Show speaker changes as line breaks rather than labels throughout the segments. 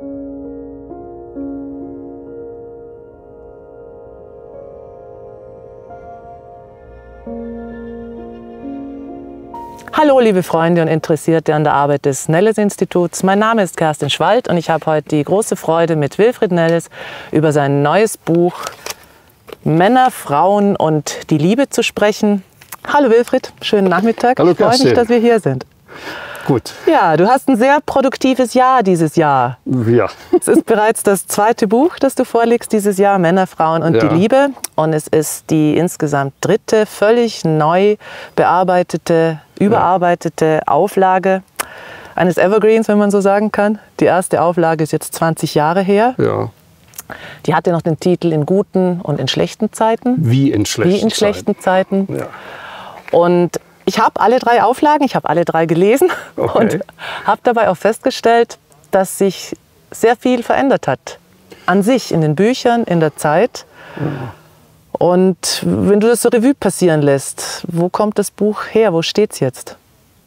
Hallo liebe Freunde und Interessierte an der Arbeit des Nelles-Instituts. Mein Name ist Kerstin Schwald und ich habe heute die große Freude, mit Wilfried Nelles über sein neues Buch Männer, Frauen und die Liebe zu sprechen. Hallo Wilfried, schönen Nachmittag.
Hallo
ich freue mich, dass wir hier sind.
Gut.
Ja, du hast ein sehr produktives Jahr dieses Jahr.
Ja.
Es ist bereits das zweite Buch, das du vorlegst dieses Jahr, Männer, Frauen und die Liebe. Und es ist die insgesamt dritte, völlig neu bearbeitete, überarbeitete Auflage eines Evergreens, wenn man so sagen kann. Die erste Auflage ist jetzt 20 Jahre her.
Ja.
Die hatte noch den Titel In guten und in schlechten Zeiten.
Wie in schlechten
Zeiten.
Ja.
Und ich habe alle drei Auflagen, ich habe alle drei gelesen und habe dabei auch festgestellt, dass sich sehr viel verändert hat. An sich, in den Büchern, in der Zeit. Und wenn du das so Revue passieren lässt, wo kommt das Buch her? Wo steht es jetzt?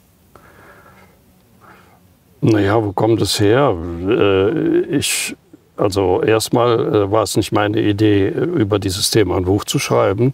Naja, wo kommt es her? Also erstmal war es nicht meine Idee, über dieses Thema ein Buch zu schreiben.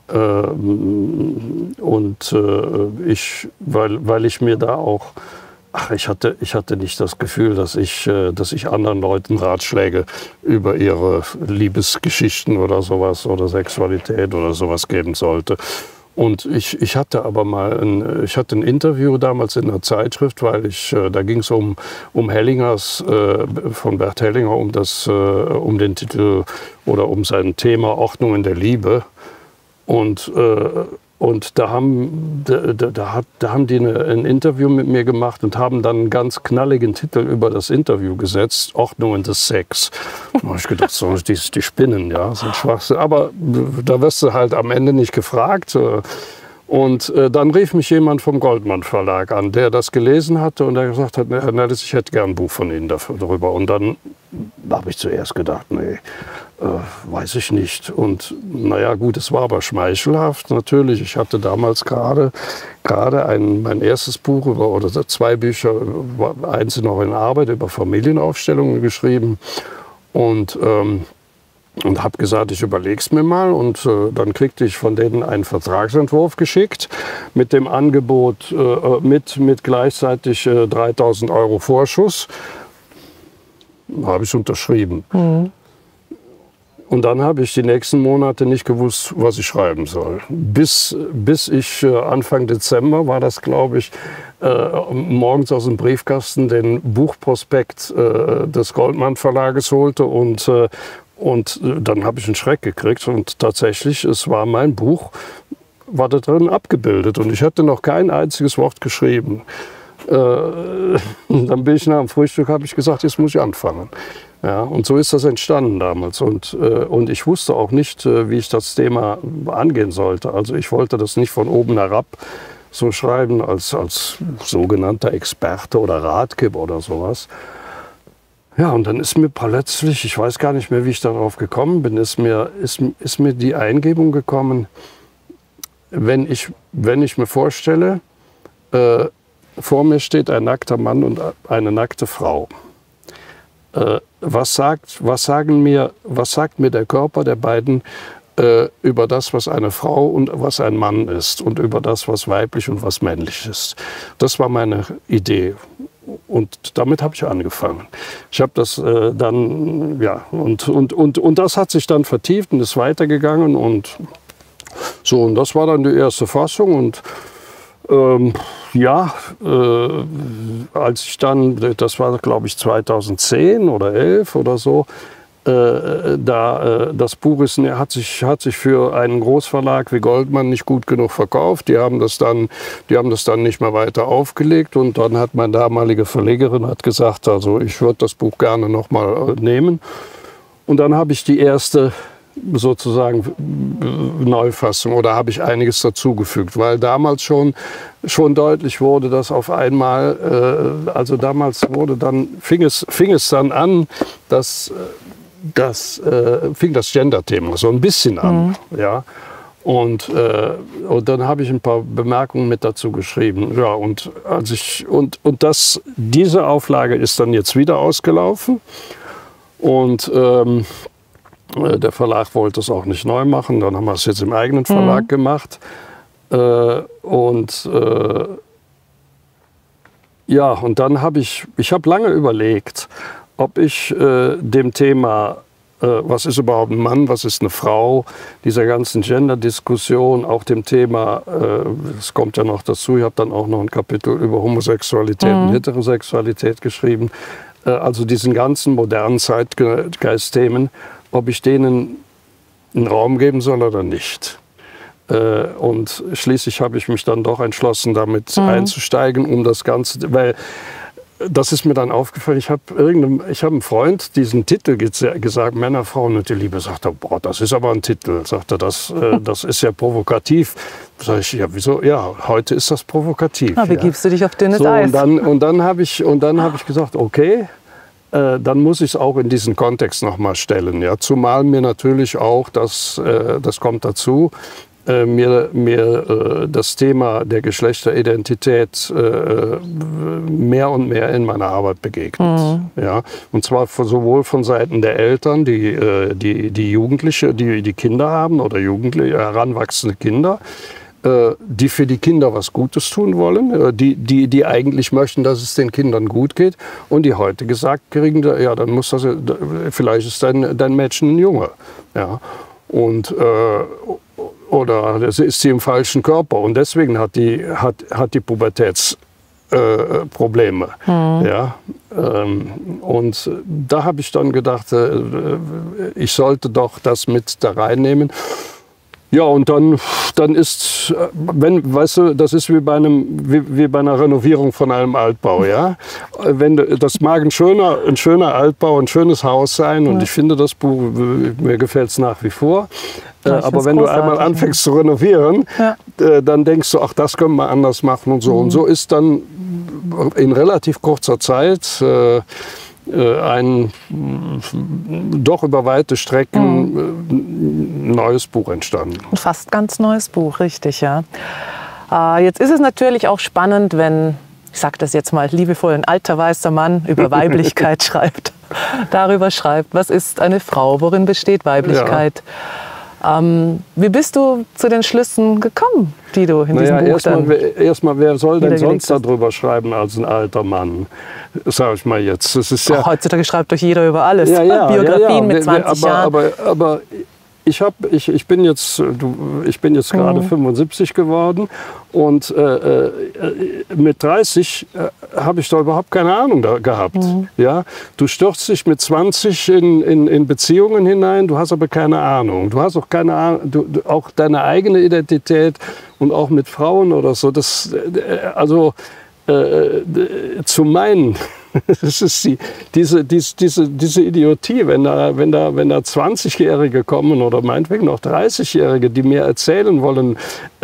Weil ich mir da auch, ich hatte nicht das Gefühl, dass ich anderen Leuten Ratschläge über ihre Liebesgeschichten oder sowas oder Sexualität oder sowas geben sollte. Und ich hatte aber mal ein Interview damals in einer Zeitschrift, weil da ging es um Hellingers, von Bert Hellinger, um den Titel oder um sein Thema Ordnungen der Liebe. Und da haben die ein Interview mit mir gemacht und haben dann einen ganz knalligen Titel über das Interview gesetzt, Ordnungen des Sex. Da habe ich gedacht, so, die spinnen, ja, sind Schwachsinn. Aber da wirst du halt am Ende nicht gefragt. Und dann rief mich jemand vom Goldmann Verlag an, der das gelesen hatte und der gesagt hat, Herr Nelles, ich hätte gern ein Buch von Ihnen darüber. Und dann habe ich zuerst gedacht, nee, weiß ich nicht. Und naja gut, es war aber schmeichelhaft natürlich. Ich hatte damals gerade mein erstes Buch oder zwei Bücher, eins noch in Arbeit, über Familienaufstellungen geschrieben. Und habe gesagt, ich überlege es mir mal. Und dann kriegte ich von denen einen Vertragsentwurf geschickt mit dem Angebot, mit gleichzeitig 3.000 € Vorschuss. Habe ich unterschrieben. Und dann habe ich die nächsten Monate nicht gewusst, was ich schreiben soll. Bis ich Anfang Dezember, war das glaube ich, morgens aus dem Briefkasten den Buchprospekt des Goldmann Verlages holte und dann habe ich einen Schreck gekriegt und tatsächlich, es war mein Buch, war da drin abgebildet und ich hatte noch kein einziges Wort geschrieben. Dann bin ich nach dem Frühstück, habe ich gesagt, jetzt muss ich anfangen. Ja, und so ist das entstanden damals. Und ich wusste auch nicht, wie ich das Thema angehen sollte. Also ich wollte das nicht von oben herab so schreiben als sogenannter Experte oder Ratgeber oder sowas. Ja, und dann ist mir plötzlich, ich weiß gar nicht mehr, wie ich darauf gekommen bin, ist mir die Eingebung gekommen, wenn ich mir vorstelle, vor mir steht ein nackter Mann und eine nackte Frau. Was sagt mir der Körper der beiden über das, was eine Frau und was ein Mann ist und über das, was weiblich und was männlich ist? Das war meine Idee. Und damit habe ich angefangen. Ich habe das dann, ja, und das hat sich dann vertieft und ist weitergegangen und so. Und das war dann die erste Fassung und als ich dann, das war glaube ich 2010 oder 11 oder so, das Buch hat sich für einen Großverlag wie Goldmann nicht gut genug verkauft. Die haben das dann nicht mehr weiter aufgelegt und dann hat meine damalige Verlegerin gesagt, also ich würde das Buch gerne noch mal nehmen. Und dann habe ich die erste sozusagen Neufassung oder habe ich einiges dazugefügt, weil damals schon deutlich wurde, dass auf einmal, also damals fing es dann an, fing das Gender-Thema so ein bisschen an, ja. Und dann habe ich ein paar Bemerkungen mit dazu geschrieben. Ja, und diese Auflage ist dann jetzt wieder ausgelaufen. Und der Verlag wollte es auch nicht neu machen. Dann haben wir es jetzt im eigenen Verlag gemacht. Und dann habe ich lange überlegt, ob ich dem Thema, was ist überhaupt ein Mann, was ist eine Frau, dieser ganzen Gender-Diskussion, auch dem Thema, es kommt ja noch dazu, ich habe dann auch noch ein Kapitel über Homosexualität und Heterosexualität geschrieben, also diesen ganzen modernen Zeitgeist-Themen, ob ich denen einen Raum geben soll oder nicht. Und schließlich habe ich mich dann doch entschlossen, damit einzusteigen, um das Ganze, weil das ist mir dann aufgefallen, ich habe einen Freund diesen Titel gesagt, Männer, Frauen und die Liebe, sagt er, boah, das ist aber ein Titel, sagt er, das ist ja provokativ. Sag ich, ja, wieso? Ja, heute ist das provokativ.
Na, begibst du dich auf dünnes Eis.
Und dann habe ich gesagt, okay, dann muss ich es auch in diesen Kontext nochmal stellen. Ja? Zumal mir natürlich auch, das kommt dazu, mir das Thema der Geschlechteridentität mehr und mehr in meiner Arbeit begegnet. Ja? Und zwar sowohl von Seiten der Eltern, die Jugendliche, die Kinder haben oder Jugendliche, heranwachsende Kinder, die für die Kinder was Gutes tun wollen, die eigentlich möchten, dass es den Kindern gut geht und die heute gesagt kriegen, ja, dann muss das, vielleicht ist dein Mädchen ein Junge. Ja? Und oder ist sie im falschen Körper und deswegen hat die Pubertätsprobleme. Ja? Und da habe ich dann gedacht, ich sollte doch das mit da reinnehmen. Ja, und dann ist, weißt du, das ist wie bei einer Renovierung von einem Altbau, ja. Das mag ein schöner Altbau, ein schönes Haus sein und ich finde das Buch, mir gefällt es nach wie vor. Ja, aber wenn du einmal anfängst zu renovieren, dann denkst du, ach, das können wir anders machen und so. Und so ist dann in relativ kurzer Zeit ein doch über weite Strecken neues Buch entstanden.
Ein fast ganz neues Buch, richtig, ja. Jetzt ist es natürlich auch spannend, wenn, ich sage das jetzt mal liebevoll, ein alter weißer Mann über Weiblichkeit schreibt, darüber schreibt, was ist eine Frau, worin besteht Weiblichkeit. Ja. Wie bist du zu den Schlüssen gekommen, die du in diesem Buch
erstmal, wer soll denn sonst darüber schreiben als ein alter Mann? Sag ich mal jetzt. Das ist ja,
heutzutage schreibt doch jeder über alles. Biografien mit 20 Jahren.
Aber ich bin jetzt gerade 75 geworden und mit 30 habe ich da überhaupt keine Ahnung gehabt. Ja? Du stürzt dich mit 20 in Beziehungen hinein, du hast aber keine Ahnung. Du hast auch keine Ahnung, auch deine eigene Identität und auch mit Frauen oder so. Zu meinen, das ist diese Idiotie, wenn da 20-Jährige kommen oder meinetwegen auch 30-Jährige, die mir erzählen wollen,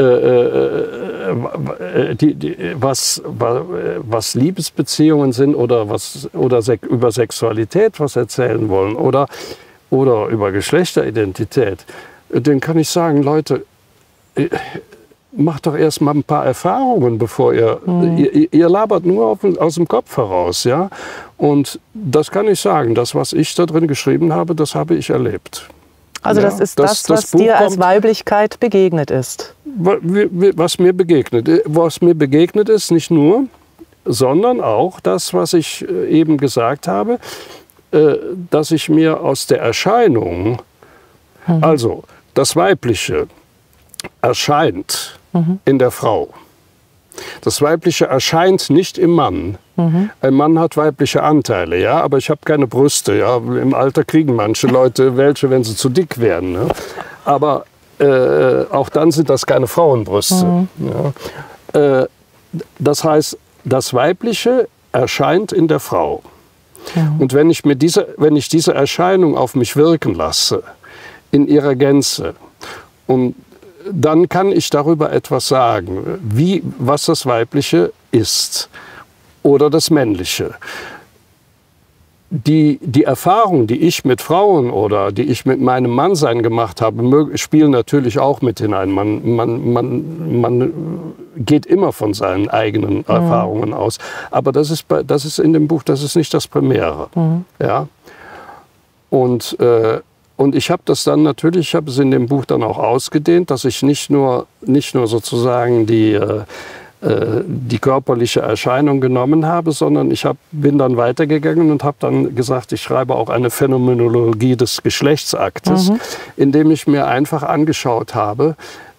was Liebesbeziehungen sind oder über Sexualität was erzählen wollen oder über Geschlechteridentität, dann kann ich sagen, Leute, macht doch erst mal ein paar Erfahrungen, bevor ihr labert nur aus dem Kopf heraus, ja. Und das kann ich sagen, das, was ich da drin geschrieben habe, das habe ich erlebt.
Also ja, das ist das was dir als Weiblichkeit begegnet ist?
Was mir begegnet ist, nicht nur, sondern auch das, was ich eben gesagt habe, dass ich mir aus der Erscheinung, also das Weibliche, erscheint in der Frau. Das Weibliche erscheint nicht im Mann. Ein Mann hat weibliche Anteile, ja, aber ich habe keine Brüste. Ja. Im Alter kriegen manche Leute welche, wenn sie zu dick werden. Ne? Aber auch dann sind das keine Frauenbrüste. Ja. Das heißt, das Weibliche erscheint in der Frau. Und wenn ich diese Erscheinung auf mich wirken lasse, in ihrer Gänze, und dann kann ich darüber etwas sagen, was das Weibliche ist oder das Männliche. die Erfahrungen, die ich mit Frauen oder die ich mit meinem Mannsein gemacht habe, spielen natürlich auch mit hinein. Man geht immer von seinen eigenen Erfahrungen aus. Aber das ist in dem Buch, das ist nicht das Primäre. Ja? Und ich habe das dann natürlich, ich habe es in dem Buch dann auch ausgedehnt, dass ich nicht nur sozusagen die körperliche Erscheinung genommen habe, sondern bin dann weitergegangen und habe dann gesagt, ich schreibe auch eine Phänomenologie des Geschlechtsaktes, indem ich mir einfach angeschaut habe,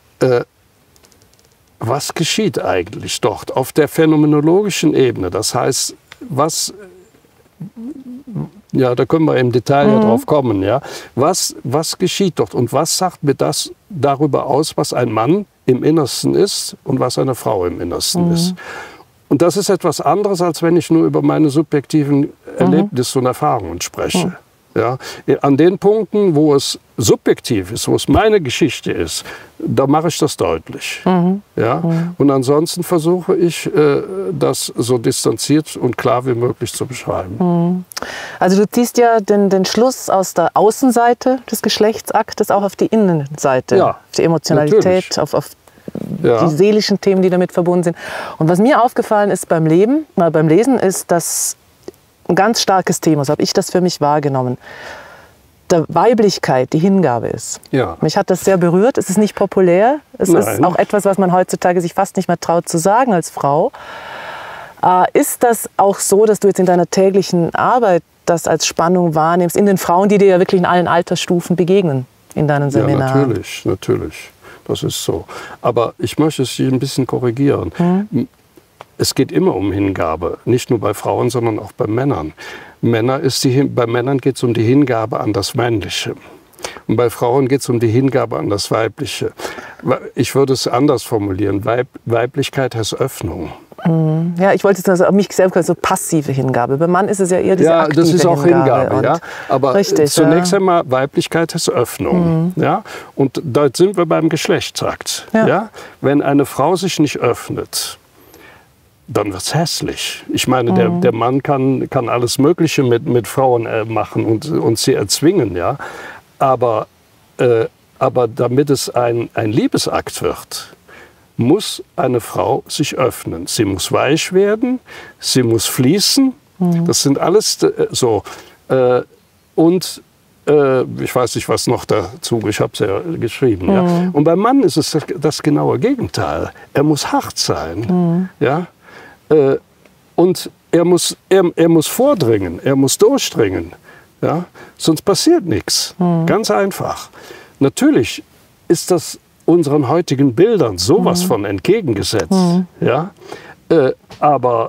was geschieht eigentlich dort auf der phänomenologischen Ebene. Das heißt, ja, da können wir im Detail ja drauf kommen. Ja? Was geschieht dort und was sagt mir das darüber aus, was ein Mann im Innersten ist und was eine Frau im Innersten ist? Und das ist etwas anderes, als wenn ich nur über meine subjektiven Erlebnisse und Erfahrungen spreche. Ja? An den Punkten, wo es subjektiv ist, wo es meine Geschichte ist, da mache ich das deutlich. Ja? Und ansonsten versuche ich, das so distanziert und klar wie möglich zu beschreiben.
Also du ziehst ja den Schluss aus der Außenseite des Geschlechtsaktes auch auf die Innenseite, auf die Emotionalität, auf die seelischen Themen, die damit verbunden sind. Und was mir aufgefallen ist beim Lesen, ist, dass ein ganz starkes Thema, so habe ich das für mich wahrgenommen, der Weiblichkeit, die Hingabe ist.
Ja.
Mich hat das sehr berührt. Es ist nicht populär. Es ist auch etwas, was man heutzutage sich fast nicht mehr traut zu sagen als Frau. Ist das auch so, dass du jetzt in deiner täglichen Arbeit das als Spannung wahrnimmst, in den Frauen, die dir ja wirklich in allen Altersstufen begegnen, in deinen Seminaren?
Ja, natürlich. Das ist so. Aber ich möchte es hier ein bisschen korrigieren. Es geht immer um Hingabe, nicht nur bei Frauen, sondern auch bei Männern. Bei Männern geht es um die Hingabe an das Männliche. Und bei Frauen geht es um die Hingabe an das Weibliche. Ich würde es anders formulieren. Weiblichkeit heißt Öffnung.
Ja, ich wollte jetzt also mich selbst so passive Hingabe. Beim Mann ist es ja eher diese aktive Hingabe. Ja, das ist auch Hingabe,
ja. Aber richtig, zunächst einmal, Weiblichkeit ist Öffnung. Ja? Und da sind wir beim Geschlechtsakt. Ja? Wenn eine Frau sich nicht öffnet, dann wird es hässlich. Ich meine, der Mann kann alles Mögliche mit Frauen machen und sie erzwingen. Ja? Aber damit es ein Liebesakt wird, muss eine Frau sich öffnen. Sie muss weich werden, sie muss fließen. Das sind alles so. Und ich weiß nicht, was noch dazu, ich habe es ja geschrieben. Ja? Und beim Mann ist es das genaue Gegenteil. Er muss hart sein. Ja? Und er muss vordringen, er muss durchdringen. Ja? Sonst passiert nichts. Ganz einfach. Natürlich ist das unseren heutigen Bildern sowas von entgegengesetzt. Ja? Aber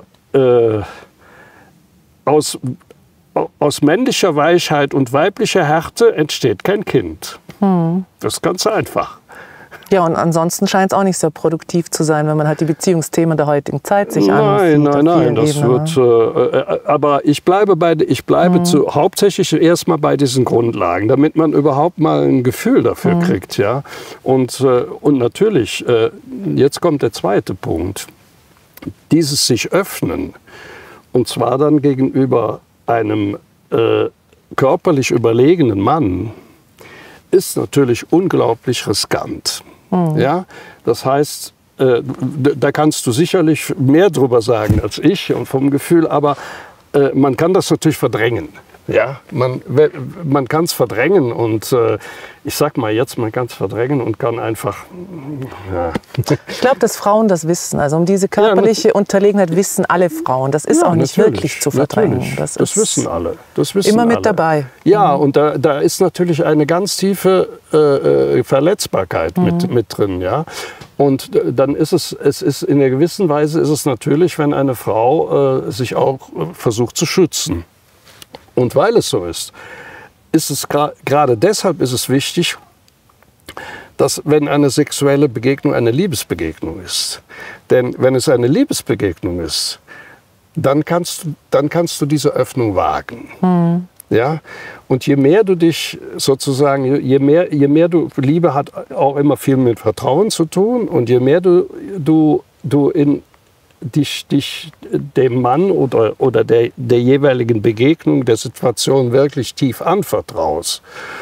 aus männlicher Weichheit und weiblicher Härte entsteht kein Kind. Das ist ganz einfach.
Ja, und ansonsten scheint es auch nicht sehr produktiv zu sein, wenn man halt die Beziehungsthemen der heutigen Zeit sich ansieht.
Nein, das wird. Aber ich bleibe hauptsächlich erstmal bei diesen Grundlagen, damit man überhaupt mal ein Gefühl dafür kriegt, ja. Und natürlich, jetzt kommt der zweite Punkt: Dieses sich öffnen, und zwar dann gegenüber einem körperlich überlegenen Mann, ist natürlich unglaublich riskant. Ja? Das heißt, da kannst du sicherlich mehr drüber sagen als ich und vom Gefühl, aber man kann das natürlich verdrängen. Ja? Man kann es verdrängen und ich sag mal jetzt, man kann es verdrängen und kann einfach... Ja.
Ich glaube, dass Frauen das wissen. Also um diese körperliche Unterlegenheit wissen alle Frauen. Das ist auch nicht wirklich zu verdrängen.
Das wissen alle.
Immer mit dabei.
Ja, und da ist natürlich eine ganz tiefe Verletzbarkeit mit drin. Ja? Und dann ist es ist in einer gewissen Weise ist es natürlich, wenn eine Frau sich auch versucht zu schützen. Und weil es so ist es gerade deshalb ist es wichtig, dass wenn eine sexuelle Begegnung eine Liebesbegegnung ist. Denn wenn es eine Liebesbegegnung ist, dann kannst du diese Öffnung wagen. Ja? Und je mehr du dich sozusagen, je mehr du, Liebe hat auch immer viel mit Vertrauen zu tun, und je mehr du dich dem Mann oder der jeweiligen Begegnung, der Situation wirklich tief anvertraust,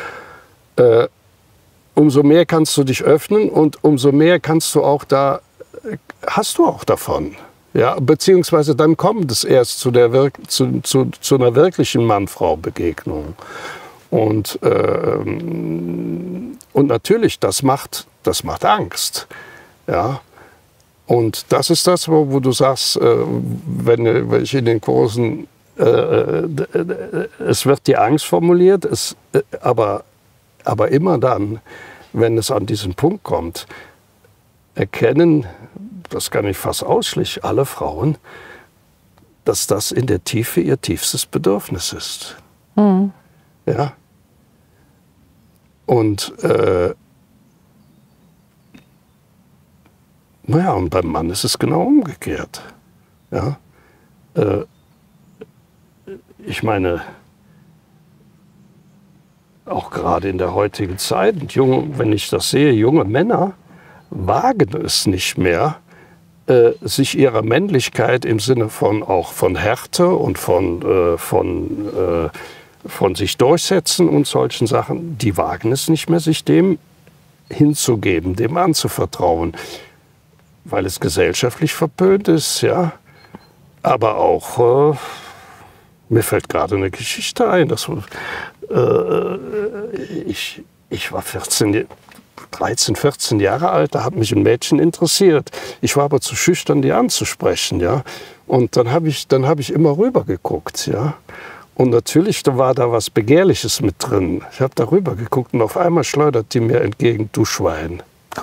umso mehr kannst du dich öffnen und umso mehr kannst du auch hast du auch davon. Ja, beziehungsweise dann kommt es erst zu einer wirklichen Mann-Frau-Begegnung. Und natürlich, das macht Angst. Ja. Und das ist das, wo du sagst, wenn ich in den Kursen, es wird die Angst formuliert, aber immer dann, wenn es an diesen Punkt kommt, erkennen, das kann ich fast ausschließlich, alle Frauen, dass das in der Tiefe ihr tiefstes Bedürfnis ist. Mhm. Ja. Und und beim Mann ist es genau umgekehrt. Ja. Ich meine, auch gerade in der heutigen Zeit, wenn ich das sehe, junge Männer wagen es nicht mehr, sich ihrer Männlichkeit im Sinne von Härte und von sich durchsetzen und solchen Sachen, die wagen es nicht mehr, sich dem hinzugeben, dem anzuvertrauen, weil es gesellschaftlich verpönt ist, ja. Aber auch, mir fällt gerade eine Geschichte ein, dass ich war 13, 14 Jahre alt, da hat mich ein Mädchen interessiert. Ich war aber zu schüchtern, die anzusprechen, ja. Und dann hab ich immer rüber geguckt, ja. Und natürlich war da was Begehrliches mit drin. Ich habe da rüber geguckt und auf einmal schleudert die mir entgegen, du Schwein.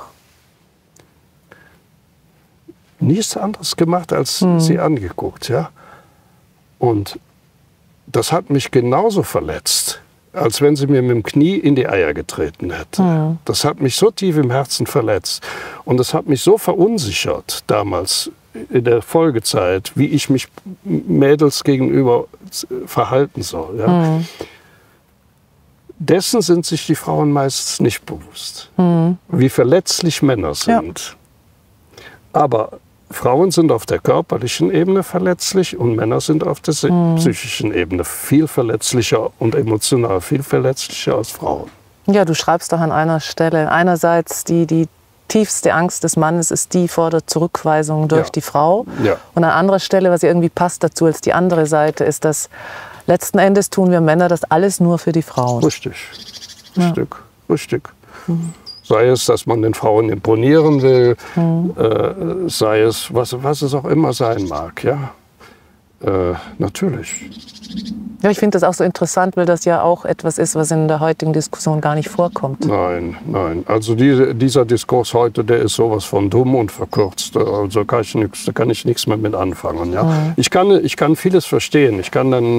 Nichts anderes gemacht, als sie angeguckt, ja. Und das hat mich genauso verletzt, als wenn sie mir mit dem Knie in die Eier getreten hätte. Mhm. Das hat mich so tief im Herzen verletzt. Und das hat mich so verunsichert damals in der Folgezeit, wie ich mich Mädels gegenüber verhalten soll. Ja. Mhm. Dessen sind sich die Frauen meistens nicht bewusst, wie verletzlich Männer sind. Ja. Aber Frauen sind auf der körperlichen Ebene verletzlich und Männer sind auf der psychischen Ebene viel verletzlicher und emotional viel verletzlicher als Frauen.
Ja, du schreibst doch an einer Stelle, einerseits die tiefste Angst des Mannes ist die vor der Zurückweisung durch die Frau. Ja. Und an anderer Stelle, was irgendwie passt dazu als die andere Seite, ist, dass letzten Endes tun wir Männer das alles nur für die Frauen.
Richtig. Richtig. Mhm. Sei es, dass man den Frauen imponieren will, sei es, was es auch immer sein mag. Ja? Natürlich.
Ja, ich finde das auch so interessant, weil das ja auch etwas ist, was in der heutigen Diskussion gar nicht vorkommt.
Nein. Also dieser Diskurs heute, der ist sowas von dumm und verkürzt. Also da kann ich nichts mehr mit anfangen. Ja? Mhm. Ich kann vieles verstehen. Ich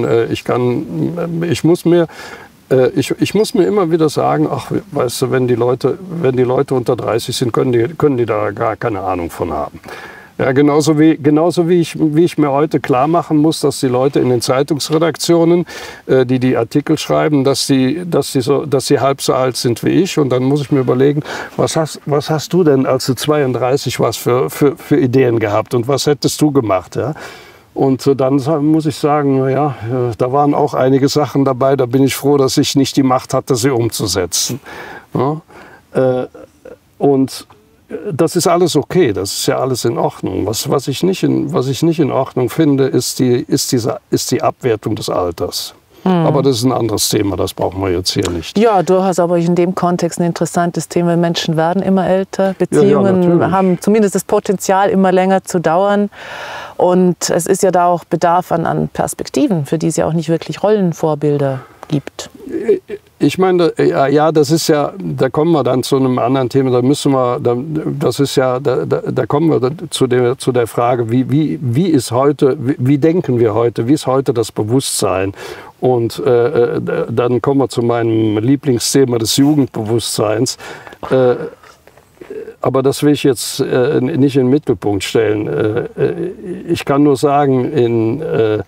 muss mir immer wieder sagen, ach, weißt du, wenn die Leute unter 30 sind, können die da gar keine Ahnung von haben. Ja, genauso wie ich mir heute klar machen muss, dass die Leute in den Zeitungsredaktionen, die Artikel schreiben, dass sie halb so alt sind wie ich. Und dann muss ich mir überlegen, was hast du denn, als du 32 warst, für Ideen gehabt und was hättest du gemacht? Ja? Und dann muss ich sagen, ja, da waren auch einige Sachen dabei, da bin ich froh, dass ich nicht die Macht hatte, sie umzusetzen. Ja? Und das ist alles okay, das ist ja alles in Ordnung. Was ich nicht in Ordnung finde, ist die Abwertung des Alters. Aber das ist ein anderes Thema, das brauchen wir jetzt hier nicht.
Ja, du hast aber in dem Kontext ein interessantes Thema. Menschen werden immer älter, Beziehungen haben zumindest das Potenzial, immer länger zu dauern. Und es ist ja da auch Bedarf an Perspektiven, für die es ja auch nicht wirklich Rollenvorbilder gibt.
Ich meine, ja, das ist ja, da kommen wir dann zu einem anderen Thema, da kommen wir zu der Frage, wie ist heute, wie denken wir heute, wie ist heute das Bewusstsein? Und dann kommen wir zu meinem Lieblingsthema des Jugendbewusstseins. Aber das will ich jetzt nicht in den Mittelpunkt stellen. Ich kann nur sagen,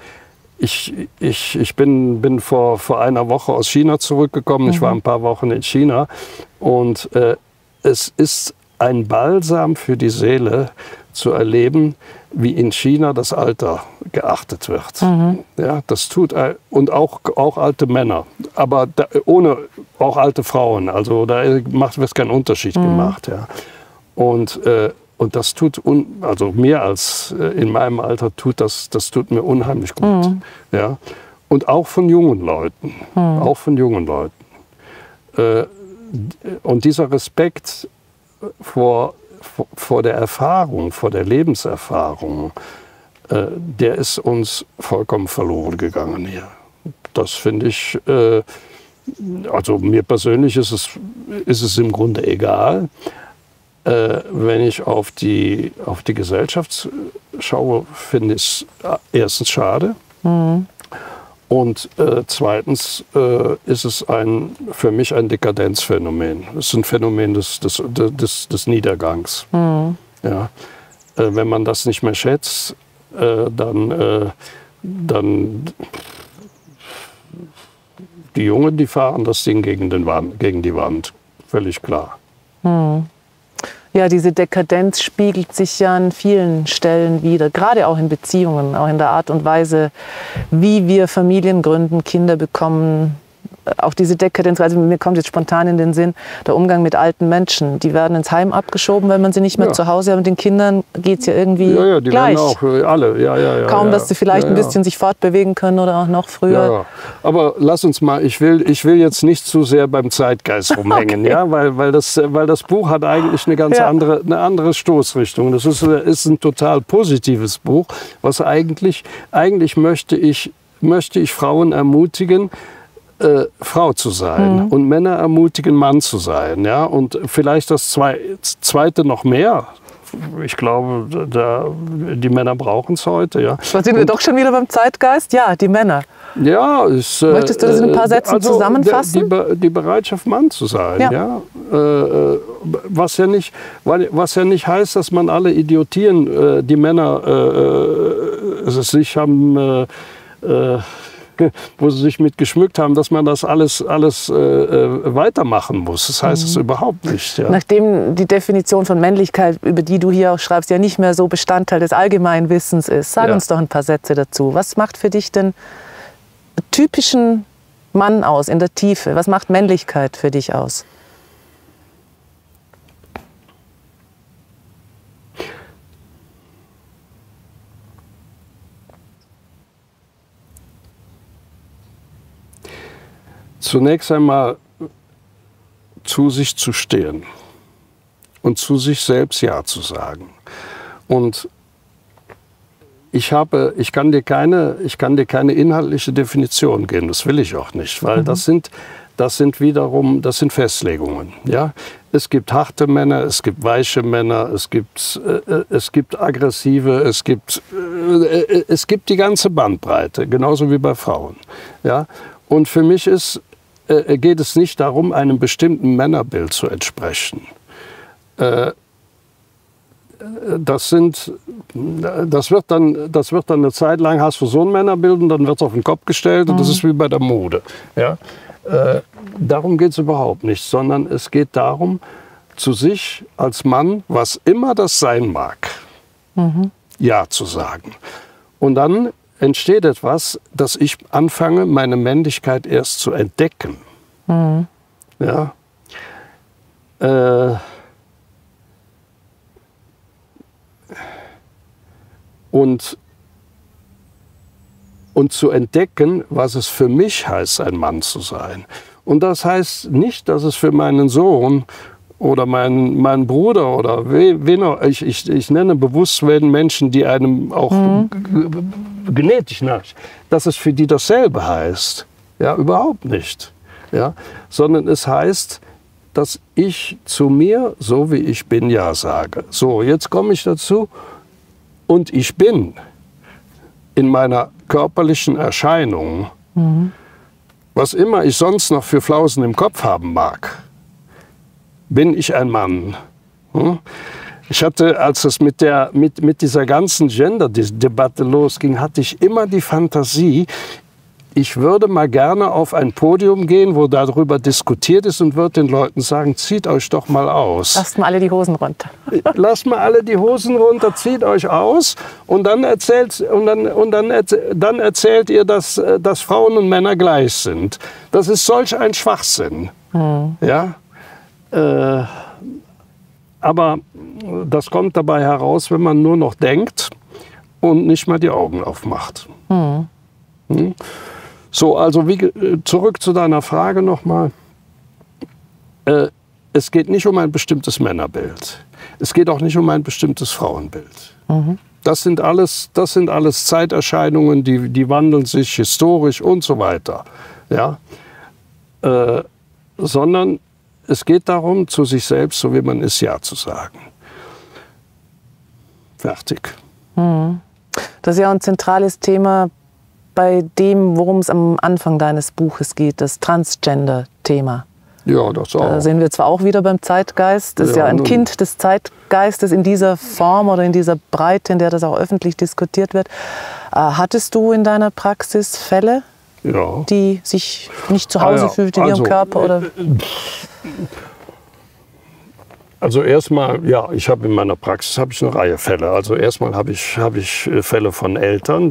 ich bin vor einer Woche aus China zurückgekommen. Ich war ein paar Wochen in China. Und es ist ein Balsam für die Seele zu erleben, wie in China das Alter geachtet wird. Ja, das tut, und auch alte Männer, aber ohne auch alte Frauen. Also da wird kein Unterschied gemacht. Ja. Und das tut, also mir als in meinem Alter das tut mir unheimlich gut. Ja. Und auch von jungen Leuten. Auch von jungen Leuten. Und dieser Respekt vor der Erfahrung, vor der Lebenserfahrung, der ist uns vollkommen verloren gegangen hier. Das finde ich, also mir persönlich ist es im Grunde egal. Wenn ich auf die Gesellschaft schaue, finde ich es erstens schade. Und zweitens ist es für mich ein Dekadenzphänomen. Es ist ein Phänomen des Niedergangs. Ja. Wenn man das nicht mehr schätzt, dann die Jungen, die fahren das Ding gegen die Wand. Völlig klar.
Ja, diese Dekadenz spiegelt sich ja an vielen Stellen wider, gerade auch in Beziehungen, auch in der Art und Weise, wie wir Familien gründen, Kinder bekommen. Auch diese Dekadenz, also mir kommt jetzt spontan in den Sinn, der Umgang mit alten Menschen. Die werden ins Heim abgeschoben, weil man sie nicht mehr zu Hause hat. Und den Kindern geht es ja irgendwie
die
gleich.
werden auch alle.
Kaum, dass sie vielleicht ein bisschen sich fortbewegen können oder auch noch früher.
Ja. Aber lass uns mal, ich will jetzt nicht zu sehr beim Zeitgeist rumhängen, okay. Ja, weil das Buch hat eigentlich eine ganz andere Stoßrichtung. Das ist ein total positives Buch, was eigentlich möchte ich Frauen ermutigen, Frau zu sein und Männer ermutigen, Mann zu sein. Ja? Und vielleicht das Zweite noch mehr. Ich glaube, die Männer brauchen es heute. Ja.
Sind wir doch schon wieder beim Zeitgeist? Ja, die Männer.
Ja,
möchtest du das in ein paar Sätzen zusammenfassen?
Die Bereitschaft, Mann zu sein. Ja. Was ja nicht heißt, dass man alle idiotieren, die Männer sich haben... wo sie sich mit geschmückt haben, dass man das alles weitermachen muss. Das heißt es überhaupt nicht. Ja.
Nachdem die Definition von Männlichkeit, über die du hier auch schreibst, ja nicht mehr so Bestandteil des allgemeinen Wissens ist, sag uns doch ein paar Sätze dazu. Was macht für dich den typischen Mann aus in der Tiefe? Was macht Männlichkeit für dich aus?
Zunächst einmal zu sich zu stehen und zu sich selbst Ja zu sagen. Und ich kann dir keine inhaltliche Definition geben, das will ich auch nicht, weil das sind Festlegungen. Ja? Es gibt harte Männer, es gibt weiche Männer, es gibt aggressive, es gibt die ganze Bandbreite, genauso wie bei Frauen. Ja? Und für mich geht es nicht darum, einem bestimmten Männerbild zu entsprechen. Das wird dann eine Zeit lang, hast du so ein Männerbild und dann wird es auf den Kopf gestellt und das ist wie bei der Mode. Ja? Darum geht es überhaupt nicht, sondern es geht darum, zu sich als Mann, was immer das sein mag, Ja zu sagen. Und dann entsteht etwas, dass ich anfange, meine Männlichkeit erst zu entdecken. Ja. Und zu entdecken, was es für mich heißt, ein Mann zu sein. Und das heißt nicht, dass es für meinen Sohn oder meinen Bruder oder wen auch, ich nenne bewusst Menschen, die einem auch genetisch nach, dass es für die dasselbe heißt. Ja, überhaupt nicht. Ja, sondern es heißt, dass ich zu mir, so wie ich bin, Ja sage. So, jetzt komme ich dazu und ich bin in meiner körperlichen Erscheinung, was immer ich sonst noch für Flausen im Kopf haben mag, bin ich ein Mann. Ich hatte, als es mit dieser ganzen Gender-Debatte losging, hatte ich immer die Fantasie, ich würde mal gerne auf ein Podium gehen, wo darüber diskutiert ist und würde den Leuten sagen, zieht euch doch mal aus.
Lasst mal alle die Hosen runter.
Lasst mal alle die Hosen runter, zieht euch aus und dann erzählt, dann erzählt ihr, dass Frauen und Männer gleich sind. Das ist solch ein Schwachsinn. Ja? Aber das kommt dabei heraus, wenn man nur noch denkt und nicht mal die Augen aufmacht. So, also zurück zu deiner Frage nochmal. Es geht nicht um ein bestimmtes Männerbild. Es geht auch nicht um ein bestimmtes Frauenbild. Das sind alles Zeiterscheinungen, die wandeln sich historisch und so weiter. Ja? Sondern es geht darum, zu sich selbst, so wie man ist, Ja zu sagen. Fertig.
Das ist ja ein zentrales Thema bei dem, worum es am Anfang deines Buches geht, das Transgender-Thema.
Ja, das auch.
Da sind wir zwar auch wieder beim Zeitgeist. Das ist ja ein Kind des Zeitgeistes in dieser Form oder in dieser Breite, in der das auch öffentlich diskutiert wird. Hattest du in deiner Praxis Fälle, die sich nicht zu Hause fühlten in ihrem Körper? Oder?
Also erstmal, ja, ich habe in meiner Praxis eine Reihe Fälle. Also erstmal habe ich Fälle von Eltern,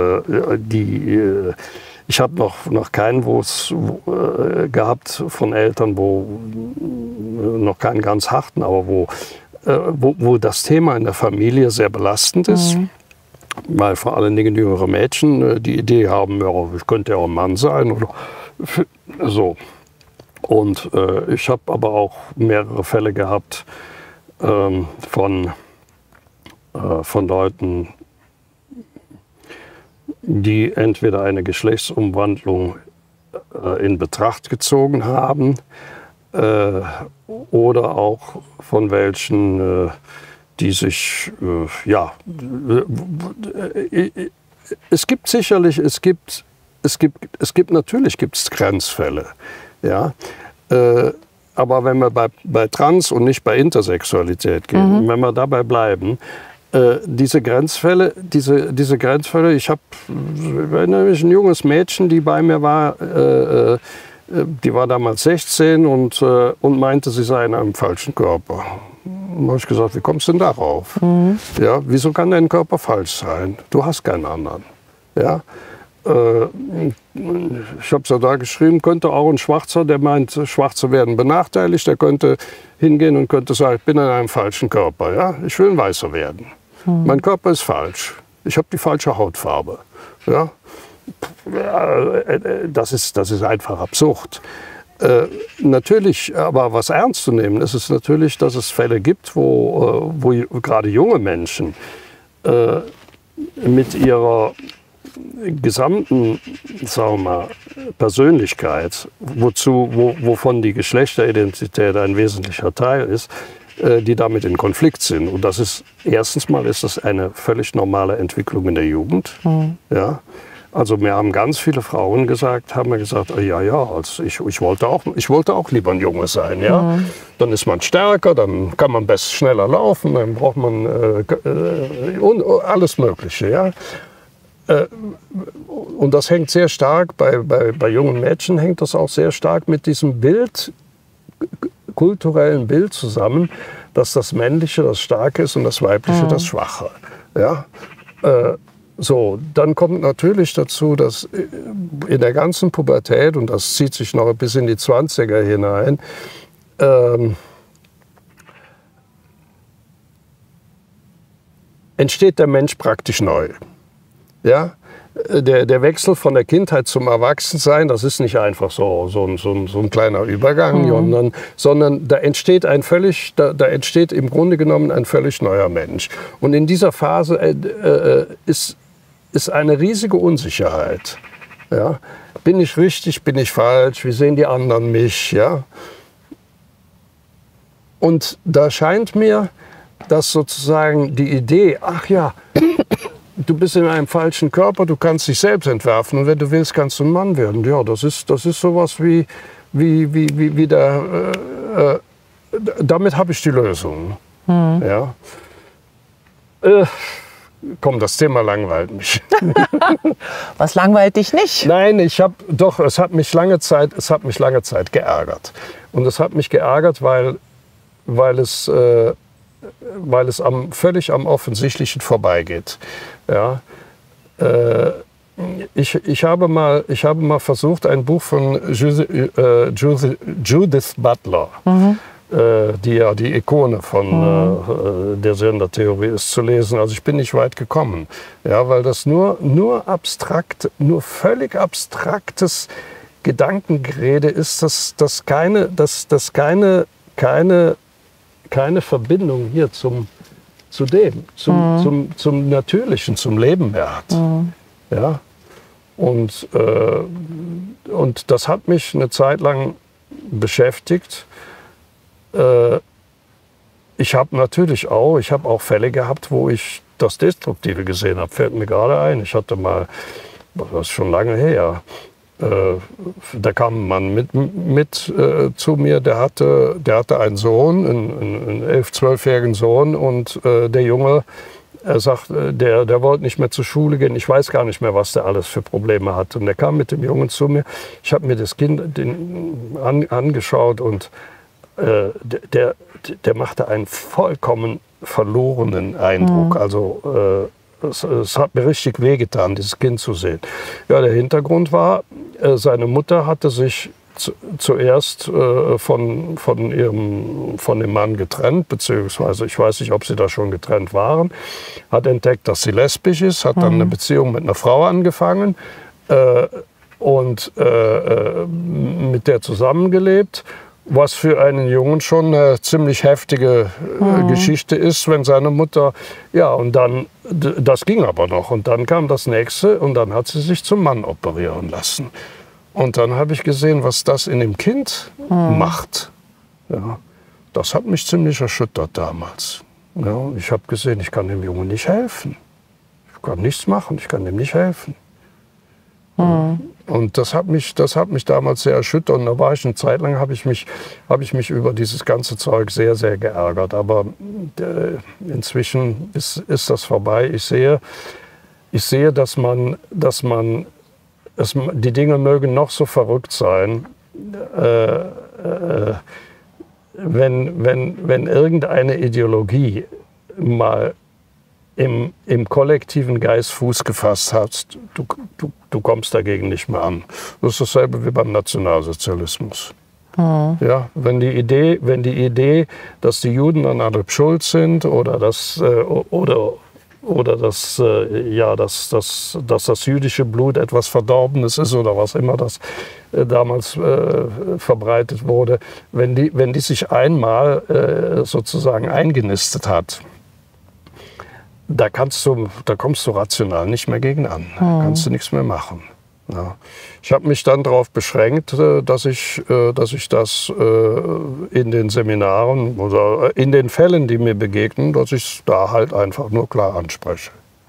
ich habe noch keinen gehabt von Eltern, noch keinen ganz harten, aber wo das Thema in der Familie sehr belastend ist. Weil vor allen Dingen jüngere Mädchen die Idee haben, ja, ich könnte ja auch ein Mann sein oder so. Und ich habe aber auch mehrere Fälle gehabt von Leuten, die entweder eine Geschlechtsumwandlung in Betracht gezogen haben oder auch von welchen, die sich, es gibt natürlich Grenzfälle. Ja, aber wenn wir bei Trans und nicht bei Intersexualität gehen, wenn wir dabei bleiben, diese Grenzfälle, ich erinnere mich an ein junges Mädchen, die bei mir war, die war damals 16 und meinte, sie sei in einem falschen Körper. Da habe ich gesagt, wie kommst du denn darauf? Ja, wieso kann dein Körper falsch sein? Du hast keinen anderen. Ja? Ich habe es ja da geschrieben, könnte auch ein Schwarzer, der meint, Schwarze werden benachteiligt, der könnte hingehen und könnte sagen, ich bin in einem falschen Körper. Ja? Ich will ein Weißer werden. Mein Körper ist falsch. Ich habe die falsche Hautfarbe. Ja? Das ist einfach absurd. Natürlich, aber was ernst zu nehmen ist es natürlich, dass es Fälle gibt, wo gerade junge Menschen mit ihrer gesamten, sagen wir mal, Persönlichkeit, wovon die Geschlechteridentität ein wesentlicher Teil ist, die damit in Konflikt sind. Und das ist, erstens mal ist das eine völlig normale Entwicklung in der Jugend. Ja. Also mir haben ganz viele Frauen gesagt, also ich wollte auch lieber ein Junge sein. Ja? Dann ist man stärker, dann kann man schneller laufen, dann braucht man alles Mögliche. Ja? Und das hängt sehr stark, bei jungen Mädchen hängt das auch sehr stark mit diesem kulturellen Bild zusammen, dass das Männliche das Starke ist und das Weibliche das Schwache. Ja? So, dann kommt natürlich dazu, dass in der ganzen Pubertät, und das zieht sich noch bis in die 20er hinein, entsteht der Mensch praktisch neu. Ja? Der Wechsel von der Kindheit zum Erwachsensein, das ist nicht einfach so ein kleiner Übergang, sondern da entsteht im Grunde genommen ein völlig neuer Mensch. Und in dieser Phase ist eine riesige Unsicherheit. Ja? Bin ich richtig, bin ich falsch, wie sehen die anderen mich? Ja? Und da scheint mir, dass sozusagen die Idee, ach ja, du bist in einem falschen Körper, du kannst dich selbst entwerfen und wenn du willst, kannst du ein Mann werden. Ja, das ist sowas wie damit habe ich die Lösung. Ja. komm, das Thema langweilt mich.
Was langweilt dich nicht?
Nein, es hat mich lange Zeit geärgert. Und es hat mich geärgert, weil es völlig am Offensichtlichen vorbeigeht. Ja? Ich habe mal versucht, ein Buch von Judith Butler, die ja die Ikone von der Gendertheorie ist, zu lesen. Also ich bin nicht weit gekommen, ja, weil das nur völlig abstraktes Gedankengerede ist, dass keine Verbindung hier zum Natürlichen, zum Leben mehr hat. Ja? Und das hat mich eine Zeit lang beschäftigt. Ich habe auch Fälle gehabt, wo ich das Destruktive gesehen habe. Fällt mir gerade ein. Ich hatte mal, das ist schon lange her, da kam ein Mann mit zu mir, der hatte einen Sohn, einen 11-, 12-jährigen Sohn, und der Junge, er sagt, der wollte nicht mehr zur Schule gehen. Ich weiß gar nicht mehr, was der alles für Probleme hat. Und der kam mit dem Jungen zu mir. Ich habe mir das Kind angeschaut, und der machte einen vollkommen verlorenen Eindruck. Also es hat mir richtig wehgetan, dieses Kind zu sehen. Ja, der Hintergrund war, seine Mutter hatte sich zuerst von dem Mann getrennt, beziehungsweise ich weiß nicht, ob sie da schon getrennt waren, hat entdeckt, dass sie lesbisch ist, hat dann eine Beziehung mit einer Frau angefangen und mit der zusammengelebt. Was für einen Jungen schon eine ziemlich heftige Geschichte ist, wenn seine Mutter, ja, und dann, das ging aber noch. Und dann kam das Nächste, und dann hat sie sich zum Mann operieren lassen. Und dann habe ich gesehen, was das in dem Kind macht. Ja, das hat mich ziemlich erschüttert damals. Ja, ich habe gesehen, ich kann dem Jungen nicht helfen. Ich kann nichts machen, ich kann dem nicht helfen. Und das hat mich damals sehr erschüttert. Und da war ich eine Zeit lang, habe ich mich über dieses ganze Zeug sehr, sehr geärgert. Aber inzwischen ist das vorbei. Ich sehe, dass die Dinge mögen noch so verrückt sein, wenn irgendeine Ideologie mal im kollektiven Geist Fuß gefasst hat, du kommst dagegen nicht mehr an. Das ist dasselbe wie beim Nationalsozialismus. Ja, wenn die Idee, dass die Juden an allem schuld sind oder dass das jüdische Blut etwas Verdorbenes ist oder was immer das damals verbreitet wurde, wenn die sich einmal sozusagen eingenistet hat, da kommst du rational nicht mehr gegen an. Da kannst du nichts mehr machen. Ja. Ich habe mich dann darauf beschränkt, dass ich das in den Seminaren oder in den Fällen, die mir begegnen, dass ich es da halt einfach nur klar anspreche.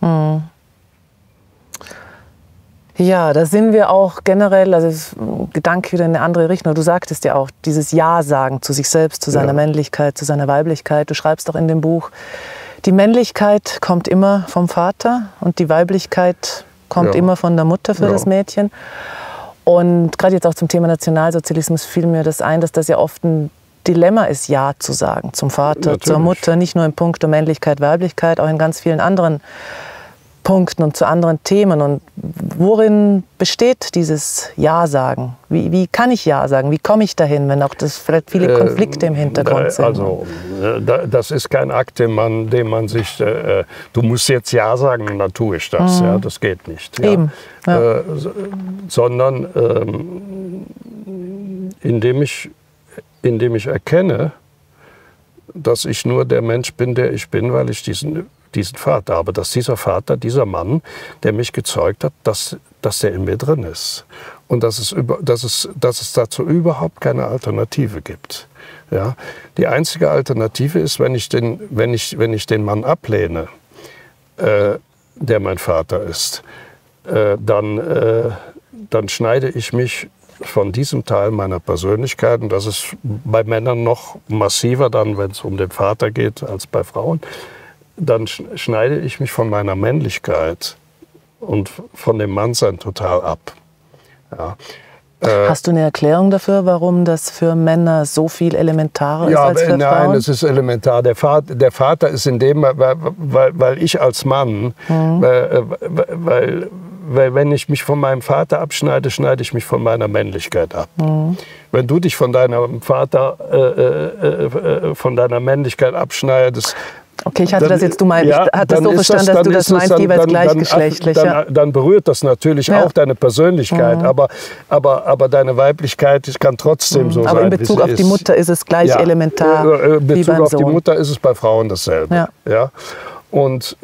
Ja, da sind wir auch generell, also Gedanke wieder in eine andere Richtung. Du sagtest ja auch, dieses Ja sagen zu sich selbst, zu seiner Männlichkeit, zu seiner Weiblichkeit. Du schreibst auch in dem Buch, die Männlichkeit kommt immer vom Vater und die Weiblichkeit kommt immer von der Mutter für das Mädchen. Und gerade jetzt auch zum Thema Nationalsozialismus fiel mir das ein, dass das ja oft ein Dilemma ist, Ja zu sagen zum Vater, zur Mutter, nicht nur im Punkt der Männlichkeit, Weiblichkeit, auch in ganz vielen anderen Punkten und zu anderen Themen. Und worin besteht dieses Ja-Sagen? Wie kann ich Ja sagen? Wie komme ich dahin, wenn auch das vielleicht viele Konflikte im Hintergrund sind?
Also, das ist kein Akt, dem man sich, du musst jetzt Ja sagen und dann tue ich das. Ja, das geht nicht. Ja.
Eben. Ja.
Sondern indem ich erkenne, dass ich nur der Mensch bin, der ich bin, weil ich diesen Vater habe, dass dieser Vater, dieser Mann, der mich gezeugt hat, dass der in mir drin ist. Und dass es dazu überhaupt keine Alternative gibt. Ja? Die einzige Alternative ist, wenn ich den Mann ablehne, der mein Vater ist, dann schneide ich mich von diesem Teil meiner Persönlichkeit, und das ist bei Männern noch massiver dann, wenn es um den Vater geht, als bei Frauen, dann schneide ich mich von meiner Männlichkeit und von dem Mannsein total ab. Ja.
Hast du eine Erklärung dafür, warum das für Männer so viel elementarer ist als für Frauen?
Nein, es ist elementar. Der Vater ist in dem, weil ich als Mann, weil wenn ich mich von meinem Vater abschneide, schneide ich mich von meiner Männlichkeit ab. Wenn du dich von deinem Vater, von deiner Männlichkeit abschneidest,
okay, ich hatte das jetzt, du meinst, ich hatte das so verstanden, dass du das meinst, jeweils gleichgeschlechtlich.
Dann berührt das natürlich auch deine Persönlichkeit, aber deine Weiblichkeit kann trotzdem so sein.
Aber in Bezug auf die Mutter ist es gleich elementar
in
wie
Bezug
beim
auf
Sohn.
die Mutter ist es bei Frauen dasselbe. Ja. Und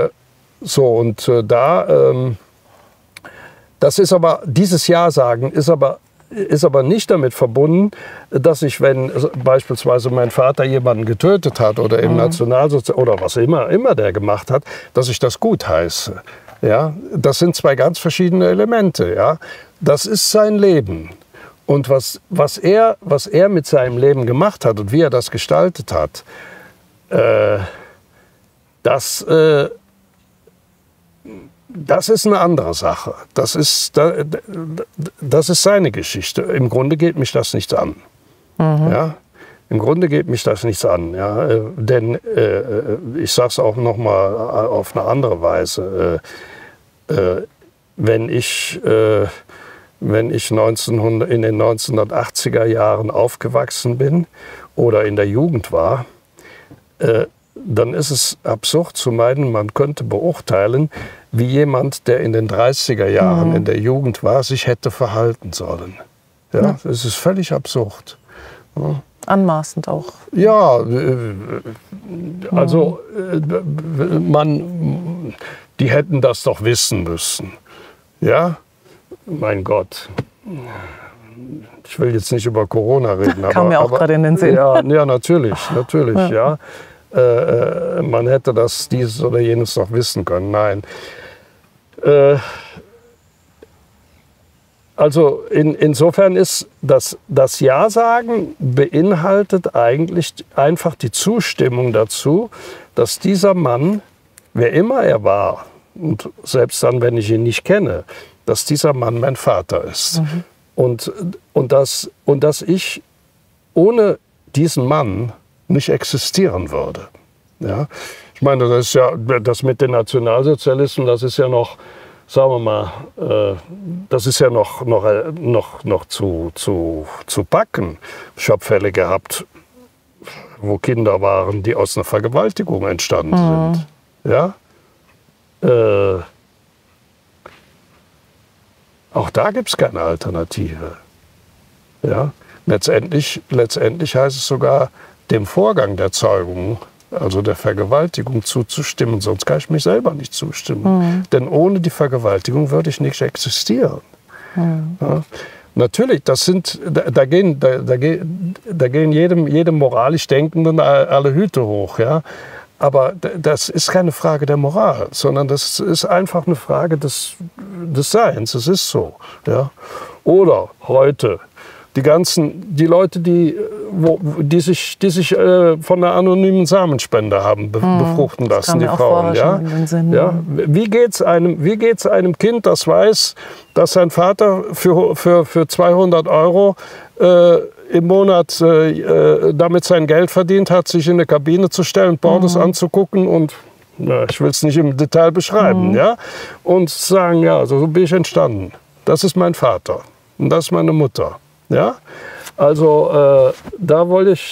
das ist aber, dieses Ja sagen ist aber nicht damit verbunden, dass ich, wenn beispielsweise mein Vater jemanden getötet hat oder im Nationalsozialismus oder was immer der gemacht hat, dass ich das gutheiße. Ja? Das sind zwei ganz verschiedene Elemente. Ja? Das ist sein Leben. Und was er mit seinem Leben gemacht hat und wie er das gestaltet hat, das ist eine andere Sache. Das ist seine Geschichte. Im Grunde geht mich das nichts an. Ja? Im Grunde geht mich das nichts an. Ja? Denn ich sage es auch noch mal auf eine andere Weise. Wenn ich in den 1980er Jahren aufgewachsen bin oder in der Jugend war, dann ist es absurd zu meinen, man könnte beurteilen, wie jemand, der in den 30er Jahren in der Jugend war, sich hätte verhalten sollen. Ja, das ist völlig absurd. Ja.
Anmaßend auch.
Ja, also die hätten das doch wissen müssen. Ja, mein Gott. Ich will jetzt nicht über Corona reden.
Kam mir auch gerade in den Sinn.
Ja, natürlich, ja. Man hätte das dieses oder jenes noch wissen können. Nein. Also insofern ist das Ja-Sagen beinhaltet eigentlich einfach die Zustimmung dazu, dass dieser Mann, wer immer er war, und selbst dann, wenn ich ihn nicht kenne, dass dieser Mann mein Vater ist. Und dass ich ohne diesen Mann nicht existieren würde. Ja? Ich meine, das ist ja das mit den Nationalsozialisten, das ist ja noch, sagen wir mal, das ist ja noch zu packen. Ich habe Fälle gehabt, wo Kinder waren, die aus einer Vergewaltigung entstanden sind. Ja? Auch da gibt es keine Alternative. Ja? Letztendlich heißt es sogar, dem Vorgang der Zeugung, also der Vergewaltigung, zuzustimmen. Sonst kann ich mich selber nicht zustimmen. Denn ohne die Vergewaltigung würde ich nicht existieren. Ja? Natürlich, da gehen jedem moralisch Denkenden alle Hüte hoch. Ja? Aber das ist keine Frage der Moral, sondern das ist einfach eine Frage des Seins. Es ist so. Ja? Oder heute die Leute, die sich von einer anonymen Samenspende haben befruchten lassen, die Frauen. Ja? Ja? Wie geht's einem Kind, das weiß, dass sein Vater für 200 € im Monat damit sein Geld verdient hat, sich in eine Kabine zu stellen, Pornos anzugucken und ich will es nicht im Detail beschreiben, ja? Und sagen, ja, so bin ich entstanden. Das ist mein Vater und das ist meine Mutter. Ja, also da wollte ich.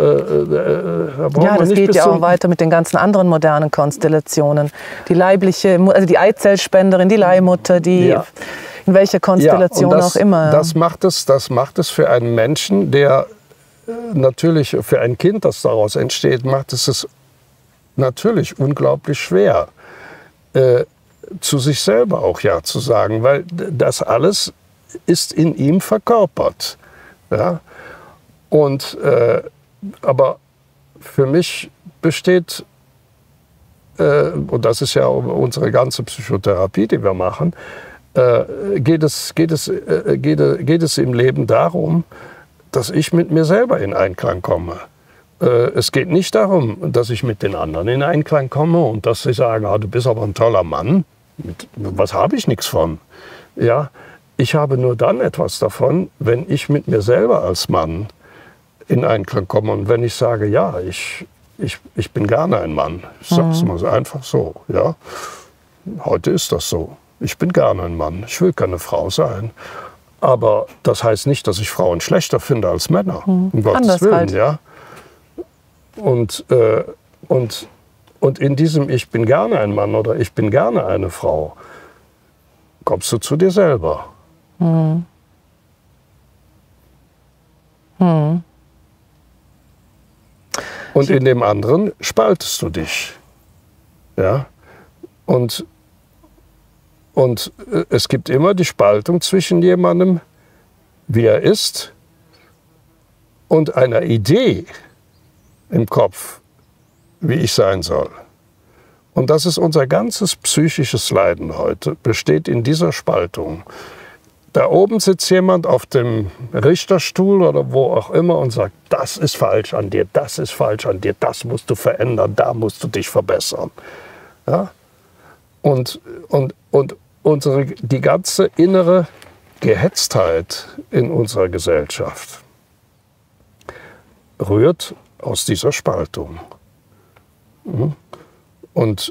Das geht ja auch weiter mit den ganzen anderen modernen Konstellationen. Die leibliche, also die Eizellspenderin, die Leihmutter, die in welcher Konstellation auch immer.
Das macht es für einen Menschen, der natürlich für ein Kind, das daraus entsteht, macht es natürlich unglaublich schwer, zu sich selber auch Ja zu sagen, weil das alles ist in ihm verkörpert. Ja? Und, aber für mich besteht, und das ist ja unsere ganze Psychotherapie, die wir machen, geht es im Leben darum, dass ich mit mir selber in Einklang komme. Es geht nicht darum, dass ich mit den anderen in Einklang komme und dass sie sagen, du bist aber ein toller Mann. Was habe ich nichts von? Ja, ich habe nur dann etwas davon, wenn ich mit mir selber als Mann in Einklang komme und wenn ich sage, ja, ich bin gerne ein Mann. Ich sage es mal so einfach so. Ja, heute ist das so. Ich bin gerne ein Mann. Ich will keine Frau sein. Aber das heißt nicht, dass ich Frauen schlechter finde als Männer. Um Gottes Willen, halt. Ja. Und in diesem Ich bin gerne ein Mann oder ich bin gerne eine Frau, kommst du zu dir selber. Und in dem anderen spaltest du dich. Ja? Und es gibt immer die Spaltung zwischen jemandem, wie er ist, und einer Idee im Kopf, wie ich sein soll. Und das ist unser ganzes psychisches Leiden heute, besteht in dieser Spaltung. Da oben sitzt jemand auf dem Richterstuhl oder wo auch immer und sagt, das ist falsch an dir, das ist falsch an dir, das musst du verändern, da musst du dich verbessern. Ja? Und die ganze innere Gehetztheit in unserer Gesellschaft rührt aus dieser Spaltung. Und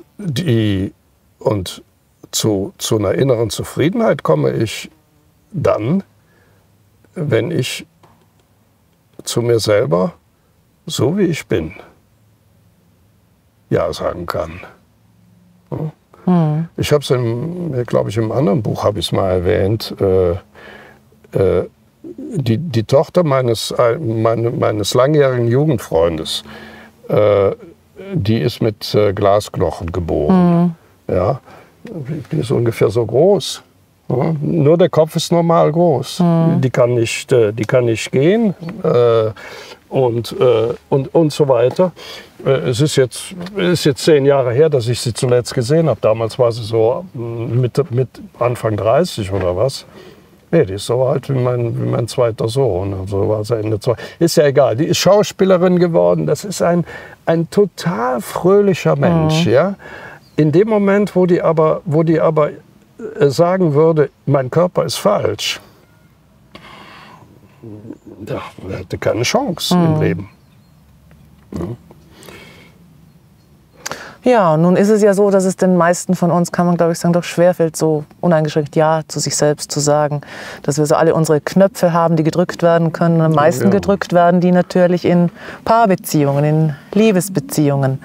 zu einer inneren Zufriedenheit komme ich dann, wenn ich zu mir selber, so wie ich bin, Ja sagen kann. Ich habe es, glaube ich, im anderen Buch habe ich es mal erwähnt. Die Tochter meines langjährigen Jugendfreundes, die ist mit Glasknochen geboren. Ja, die ist ungefähr so groß. Ja, nur der Kopf ist normal groß. Die kann nicht gehen und so weiter. Es ist jetzt 10 Jahre her, dass ich sie zuletzt gesehen habe. Damals war sie so mit Anfang 30 oder was. Nee, die ist so alt wie mein zweiter Sohn. Also war sie Ende 2. Ist ja egal. Die ist Schauspielerin geworden. Das ist ein total fröhlicher Mensch. Ja? In dem Moment, wo die aber sagen würde, mein Körper ist falsch, ja, er hätte keine Chance im Leben.
Ja, nun ist es ja so, dass es den meisten von uns, kann man glaube ich sagen, doch schwerfällt, so uneingeschränkt Ja zu sich selbst zu sagen. Dass wir so alle unsere Knöpfe haben, die gedrückt werden können. Am meisten gedrückt werden die natürlich in Paarbeziehungen, in Liebesbeziehungen.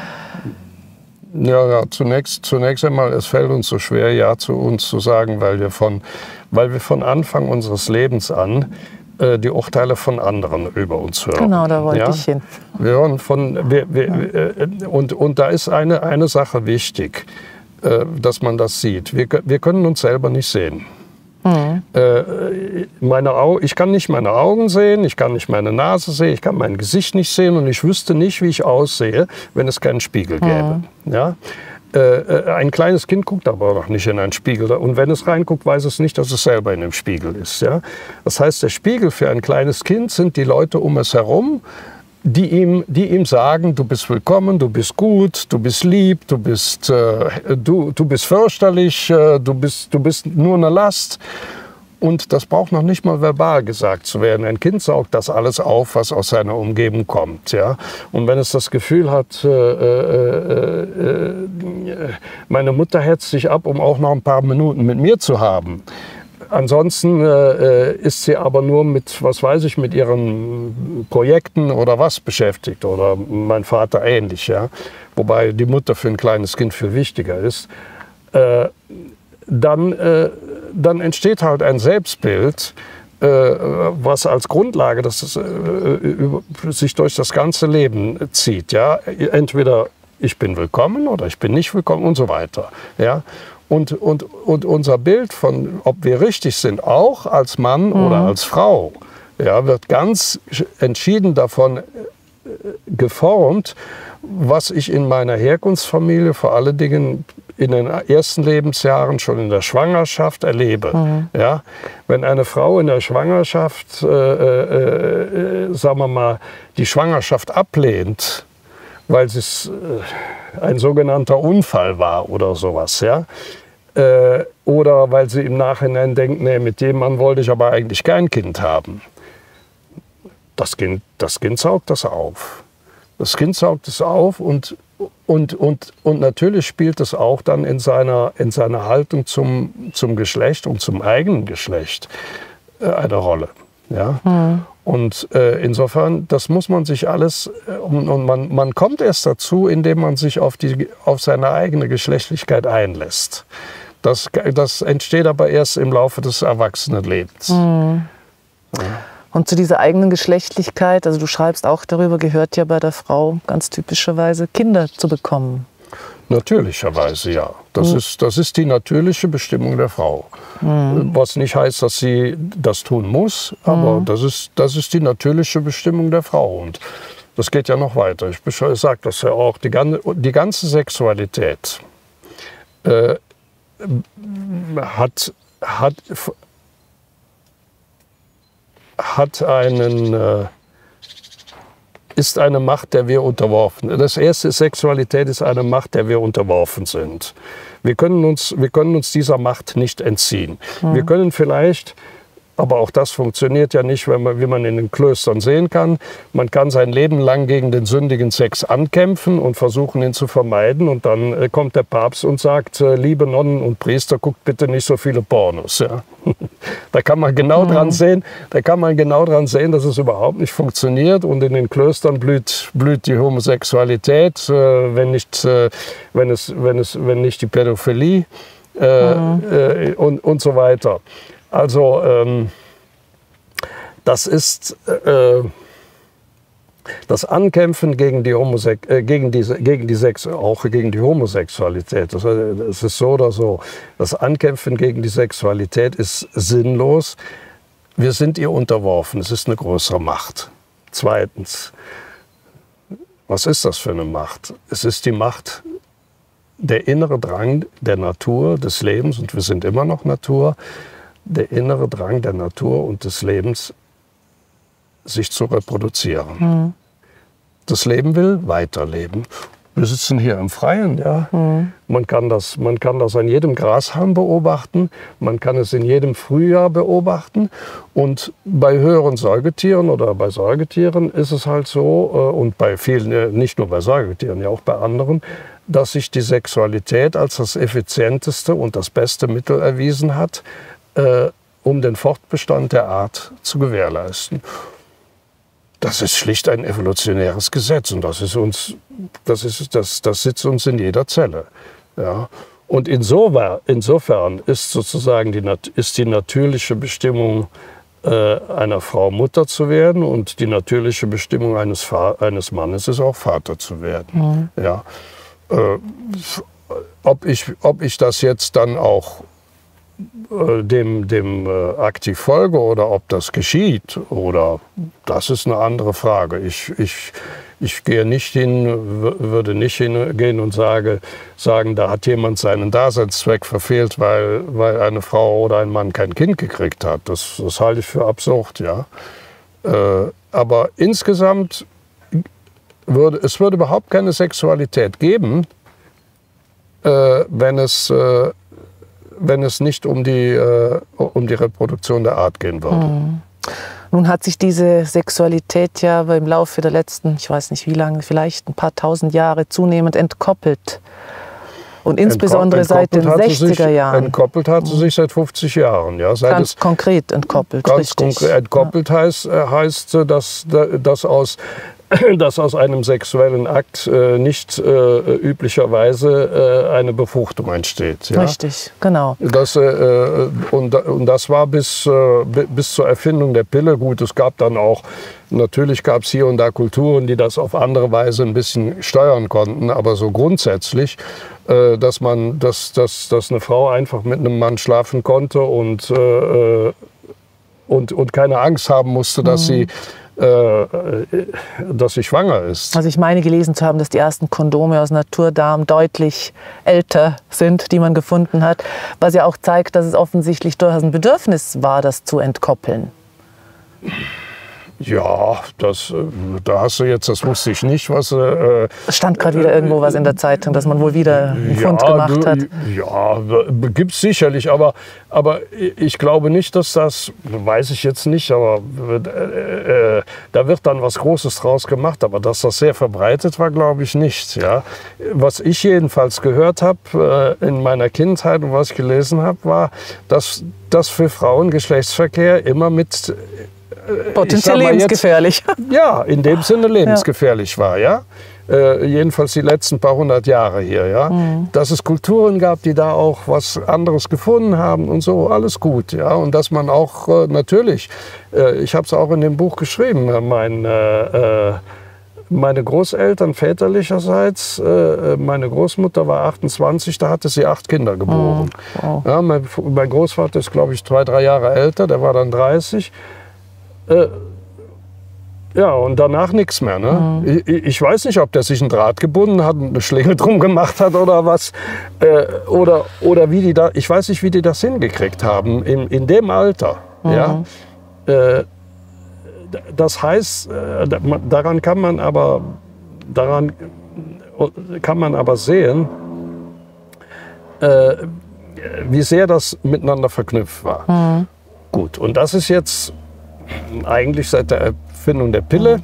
Ja, zunächst einmal, es fällt uns so schwer, Ja zu uns zu sagen, weil wir von Anfang unseres Lebens an die Urteile von anderen über uns hören.
Genau, da wollte ich hin.
Wir hören und da ist eine Sache wichtig, dass man das sieht. Wir können uns selber nicht sehen. Ich kann nicht meine Augen sehen, ich kann nicht meine Nase sehen, ich kann mein Gesicht nicht sehen und ich wüsste nicht, wie ich aussehe, wenn es keinen Spiegel gäbe. Ja? Ein kleines Kind guckt aber noch nicht in einen Spiegel. Und wenn es reinguckt, weiß es nicht, dass es selber in dem Spiegel ist. Ja? Das heißt, der Spiegel für ein kleines Kind sind die Leute um es herum, die ihm sagen, du bist willkommen, du bist gut, du bist lieb, du bist fürchterlich, du bist nur eine Last. Und das braucht noch nicht mal verbal gesagt zu werden. Ein Kind saugt das alles auf, was aus seiner Umgebung kommt. Ja? Und wenn es das Gefühl hat, meine Mutter hetzt sich ab, um auch noch ein paar Minuten mit mir zu haben. Ansonsten ist sie aber nur mit, was weiß ich, mit ihren Projekten oder was beschäftigt. Oder mein Vater ähnlich. Ja? Wobei die Mutter für ein kleines Kind viel wichtiger ist. Dann entsteht halt ein Selbstbild, was als Grundlage sich durch das ganze Leben zieht. Ja? Entweder ich bin willkommen oder ich bin nicht willkommen und so weiter. Ja? Und unser Bild von, ob wir richtig sind, auch als Mann oder als Frau, ja, wird ganz entschieden davon geformt, was ich in meiner Herkunftsfamilie vor allen Dingen in den ersten Lebensjahren, schon in der Schwangerschaft erlebe. Ja? Wenn eine Frau in der Schwangerschaft, sagen wir mal, die Schwangerschaft ablehnt, weil es ein sogenannter Unfall war oder sowas, ja? Oder weil sie im Nachhinein denkt, nee, mit dem Mann wollte ich aber eigentlich kein Kind haben. Das Kind saugt das auf. Das Kind saugt es auf und natürlich spielt es auch dann in seiner Haltung zum Geschlecht und zum eigenen Geschlecht eine Rolle. Ja? Und insofern, das muss man sich alles, und man kommt erst dazu, indem man sich auf seine eigene Geschlechtlichkeit einlässt. Das entsteht aber erst im Laufe des Erwachsenenlebens. Ja.
Und zu dieser eigenen Geschlechtlichkeit, also du schreibst auch darüber, gehört ja bei der Frau ganz typischerweise Kinder zu bekommen.
Natürlicherweise, ja. Das ist die natürliche Bestimmung der Frau. Was nicht heißt, dass sie das tun muss, aber das ist die natürliche Bestimmung der Frau. Und das geht ja noch weiter. Ich sage das ja auch, die ganze Sexualität ist eine Macht, der wir unterworfen sind. Das erste ist, Sexualität ist eine Macht, der wir unterworfen sind. Wir können uns dieser Macht nicht entziehen. Wir können vielleicht, aber auch das funktioniert ja nicht, wie man in den Klöstern sehen kann. Man kann sein Leben lang gegen den sündigen Sex ankämpfen und versuchen, ihn zu vermeiden. Und dann kommt der Papst und sagt, liebe Nonnen und Priester, guckt bitte nicht so viele Pornos. Ja? Da kann man genau dran sehen, dass es überhaupt nicht funktioniert. Und in den Klöstern blüht die Homosexualität, wenn nicht die Pädophilie und so weiter. Also das ist das Ankämpfen gegen die Homosexualität. Das ist so oder so. Das Ankämpfen gegen die Sexualität ist sinnlos. Wir sind ihr unterworfen. Es ist eine größere Macht. Zweitens, was ist das für eine Macht? Es ist die Macht, der innere Drang der Natur, des Lebens, und wir sind immer noch Natur, der innere Drang der Natur und des Lebens, sich zu reproduzieren. Das Leben will weiterleben. Wir sitzen hier im Freien. Ja? Man kann das an jedem Grashalm beobachten, man kann es in jedem Frühjahr beobachten. Und bei höheren Säugetieren oder bei Säugetieren ist es halt so, und bei vielen, nicht nur bei Säugetieren, ja auch bei anderen, dass sich die Sexualität als das effizienteste und das beste Mittel erwiesen hat, um den Fortbestand der Art zu gewährleisten. Das ist schlicht ein evolutionäres Gesetz und das sitzt uns in jeder Zelle. Ja. Und insofern ist sozusagen die natürliche Bestimmung einer Frau Mutter zu werden und die natürliche Bestimmung eines Mannes ist auch Vater zu werden. Ja. Ob ich das jetzt dann auch dem aktiv folge oder ob das geschieht, oder das ist eine andere Frage. Ich gehe nicht würde nicht hingehen und sagen, da hat jemand seinen Daseinszweck verfehlt, weil eine Frau oder ein Mann kein Kind gekriegt hat. Das halte ich für absurd, ja. Aber insgesamt würde es überhaupt keine Sexualität geben, wenn es nicht um die Reproduktion der Art gehen würde.
Nun hat sich diese Sexualität ja im Laufe der letzten, ich weiß nicht wie lange, vielleicht ein paar tausend Jahre zunehmend entkoppelt. Und insbesondere seit den 60er Jahren.
Entkoppelt hat sie sich seit 50 Jahren. Ja,
ganz konkret entkoppelt,
ganz konkret entkoppelt heißt, dass aus einem sexuellen Akt nicht üblicherweise eine Befruchtung entsteht. Ja?
Richtig, genau.
Und das war bis zur Erfindung der Pille. Gut, es gab dann auch, natürlich gab es hier und da Kulturen, die das auf andere Weise ein bisschen steuern konnten, aber so grundsätzlich, dass eine Frau einfach mit einem Mann schlafen konnte und keine Angst haben musste, dass sie dass sie schwanger ist.
Also ich meine gelesen zu haben, dass die ersten Kondome aus Naturdarm deutlich älter sind, die man gefunden hat, was ja auch zeigt, dass es offensichtlich durchaus ein Bedürfnis war, das zu entkoppeln.
Ja, da hast du jetzt, das wusste ich nicht, was...
Es stand gerade wieder irgendwo was in der Zeitung, dass man wohl wieder einen Fund gemacht hat.
Ja, gibt es sicherlich, aber ich glaube nicht, dass das, weiß ich jetzt nicht, aber da wird dann was Großes draus gemacht, aber dass das sehr verbreitet war, glaube ich nicht. Ja. Was ich jedenfalls gehört habe in meiner Kindheit und was ich gelesen habe, war, dass für Frauen Geschlechtsverkehr immer mit...
Potenziell lebensgefährlich.
Ja, in dem Sinne lebensgefährlich war, ja. Jedenfalls die letzten paar hundert Jahre hier, ja. Dass es Kulturen gab, die da auch was anderes gefunden haben und so, alles gut, ja. Und dass man auch natürlich, ich habe es auch in dem Buch geschrieben, meine Großeltern väterlicherseits, meine Großmutter war 28, da hatte sie 8 Kinder geboren. Wow. Ja, mein Großvater ist, glaube ich, 2, 3 Jahre älter, der war dann 30. Ja, und danach nichts mehr. Ne? Ich weiß nicht, ob der sich einen Draht gebunden hat und eine Schlinge drum gemacht hat oder was. Oder wie die da, ich weiß nicht, wie die das hingekriegt haben in dem Alter. Ja? Das heißt, daran kann man aber sehen, wie sehr das miteinander verknüpft war. Gut, und das ist jetzt eigentlich seit der Erfindung der Pille,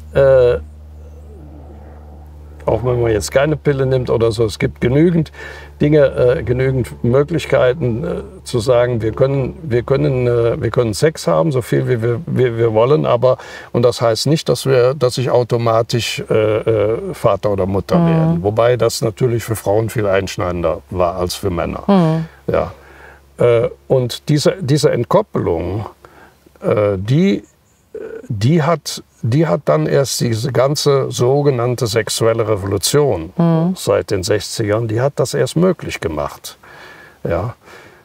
auch wenn man jetzt keine Pille nimmt oder so, es gibt genügend Dinge, genügend Möglichkeiten zu sagen, wir können Sex haben, so viel wie wir wollen, aber, und das heißt nicht, dass ich automatisch Vater oder Mutter werden. Wobei das natürlich für Frauen viel einschneidender war als für Männer. Ja. Und diese Entkoppelung, die hat dann erst diese ganze sogenannte sexuelle Revolution seit den 60ern, die hat das erst möglich gemacht. Ja.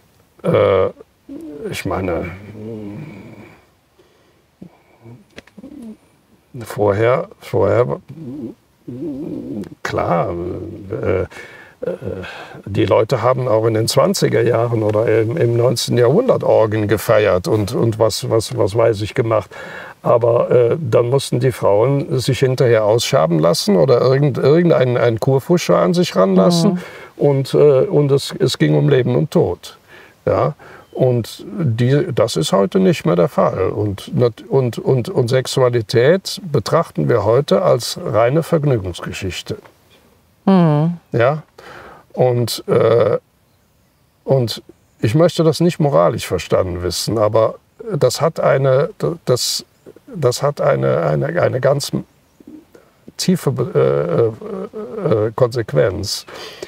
Ich meine, vorher klar, die Leute haben auch in den 20er Jahren oder im 19. Jahrhundert Orgien gefeiert und was weiß ich gemacht. Aber dann mussten die Frauen sich hinterher ausschaben lassen oder irgendeinen Kurfuscher an sich ranlassen. Und es ging um Leben und Tod. Ja? Und das ist heute nicht mehr der Fall. Und Sexualität betrachten wir heute als reine Vergnügungsgeschichte. Ja? Und ich möchte das nicht moralisch verstanden wissen, aber das hat eine ganz tiefe Konsequenz.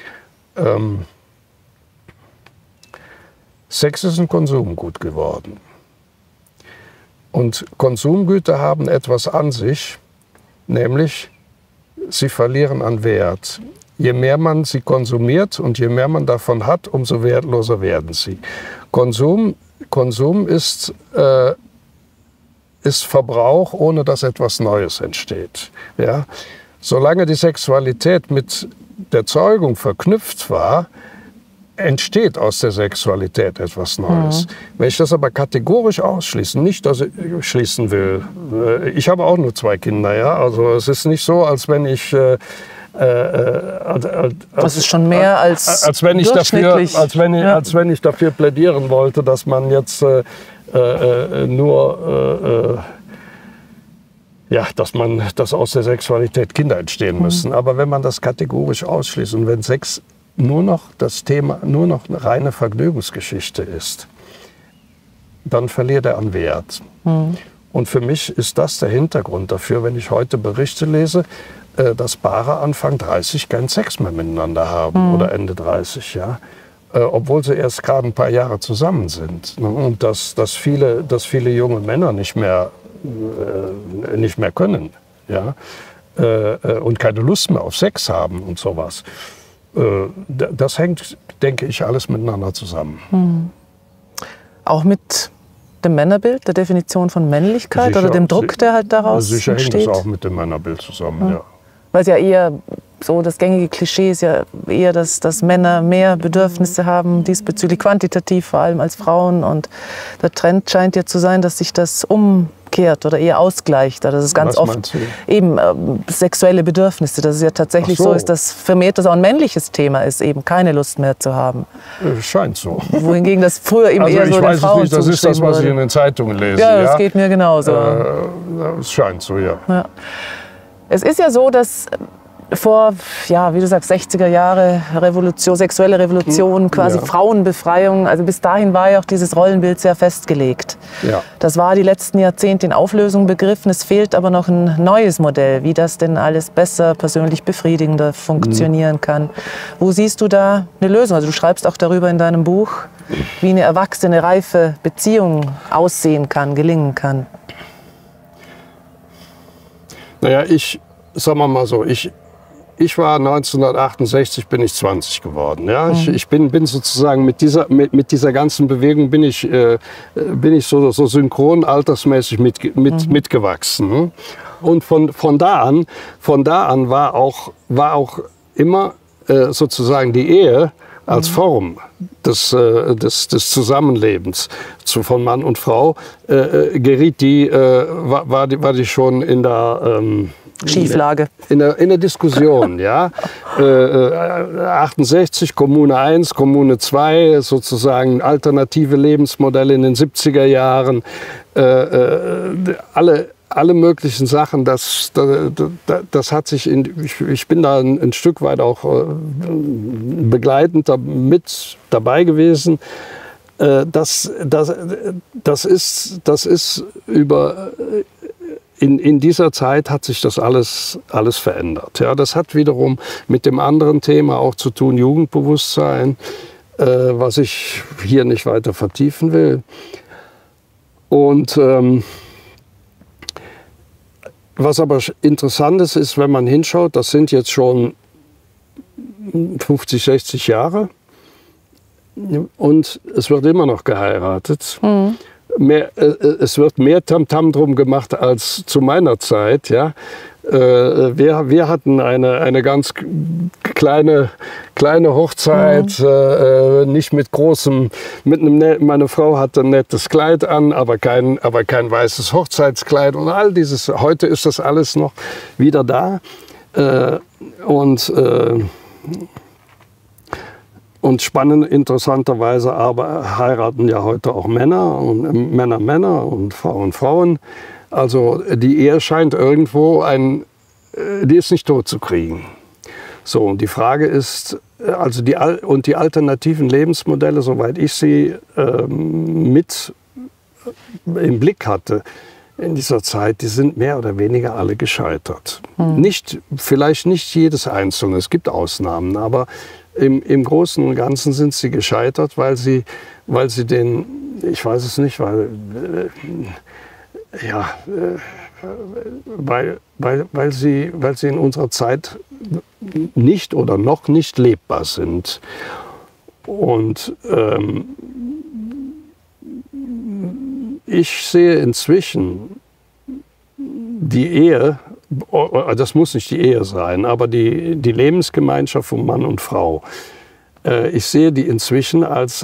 Sex ist ein Konsumgut geworden. Und Konsumgüter haben etwas an sich, nämlich sie verlieren an Wert. Je mehr man sie konsumiert und je mehr man davon hat, umso wertloser werden sie. Konsum ist Verbrauch, ohne dass etwas Neues entsteht. Ja? Solange die Sexualität mit der Zeugung verknüpft war, entsteht aus der Sexualität etwas Neues. Wenn ich das aber kategorisch ausschließen, nicht, dass ich schließen will. Ich habe auch nur 2 Kinder, ja. Also es ist nicht so, als wenn ich
das ist schon mehr als
wenn ich dafür plädieren wollte, dass man jetzt dass aus der Sexualität Kinder entstehen müssen. Aber wenn man das kategorisch ausschließt und wenn Sex nur noch eine reine Vergnügungsgeschichte ist, dann verliert er an Wert. Und für mich ist das der Hintergrund dafür, wenn ich heute Berichte lese, dass Paare Anfang 30 keinen Sex mehr miteinander haben oder Ende 30, ja, obwohl sie erst gerade ein paar Jahre zusammen sind. Und dass viele junge Männer nicht mehr können, ja, und keine Lust mehr auf Sex haben und sowas. Das hängt, denke ich, alles miteinander zusammen.
Auch mit dem Männerbild, der Definition von Männlichkeit
Sicher,
oder dem Druck, der halt daraus
sicher
entsteht?
hängt das auch mit dem Männerbild zusammen, ja.
Weil es ja eher so, das gängige Klischee ist ja eher, dass Männer mehr Bedürfnisse haben, diesbezüglich quantitativ vor allem als Frauen. Und der Trend scheint ja zu sein, dass sich das umkehrt oder eher ausgleicht. Also das ist ganz oft eben sexuelle Bedürfnisse. Dass es ja tatsächlich so ist, dass vermehrt das auch ein männliches Thema ist, eben keine Lust mehr zu haben.
Scheint so.
Wohingegen das früher eben
also
eher so den Frauen
nicht, das ist das, was ich in den Zeitungen lese.
Ja, das geht mir genauso.
Es scheint so, ja.
Es ist ja so, dass vor, ja, wie du sagst, 60er Jahre Revolution, sexuelle Revolution, quasi Frauenbefreiung. Also bis dahin war ja auch dieses Rollenbild sehr festgelegt.
Ja.
Das war die letzten Jahrzehnte in Auflösung begriffen. Es fehlt aber noch ein neues Modell, wie das denn alles besser, persönlich befriedigender funktionieren kann. Wo siehst du da eine Lösung? Also du schreibst auch darüber in deinem Buch, wie eine erwachsene, reife Beziehung aussehen kann, gelingen kann.
Naja, sagen wir mal so, ich war 1968, bin ich 20 geworden. Ja? Ich bin sozusagen mit dieser ganzen Bewegung bin ich so synchron altersmäßig mitgewachsen. Und von da an war auch immer sozusagen die Ehe als Form des Zusammenlebens von Mann und Frau war die schon in der
Schieflage.
In der Diskussion, ja. 68, Kommune 1, Kommune 2, sozusagen alternative Lebensmodelle in den 70er Jahren, alle möglichen Sachen, das hat sich ich bin da ein Stück weit auch begleitend mit dabei gewesen. Das ist über in dieser Zeit hat sich das alles verändert. Ja, das hat wiederum mit dem anderen Thema auch zu tun, Jugendbewusstsein, was ich hier nicht weiter vertiefen will. Und was aber interessant ist, wenn man hinschaut, das sind jetzt schon 50, 60 Jahre und es wird immer noch geheiratet. Es wird mehr Tamtam drum gemacht als zu meiner Zeit. Ja. Wir hatten eine ganz kleine Hochzeit, nicht mit großem, meine Frau hatte ein nettes Kleid an, aber kein weißes Hochzeitskleid und all dieses. Heute ist das alles noch wieder da und spannend, interessanterweise aber heiraten ja heute auch Männer und Männer und Frauen. Also die Ehe scheint irgendwo die ist nicht tot zu kriegen. So, und die Frage ist, also die alternativen Lebensmodelle, soweit ich sie mit im Blick hatte in dieser Zeit, die sind mehr oder weniger alle gescheitert. Vielleicht nicht jedes einzelne, es gibt Ausnahmen, aber im Großen und Ganzen sind sie gescheitert, weil sie den, ich weiß es nicht, weil sie in unserer Zeit nicht oder noch nicht lebbar sind. Und ich sehe inzwischen die Ehe, das muss nicht die Ehe sein, aber die Lebensgemeinschaft von Mann und Frau. Ich sehe die inzwischen als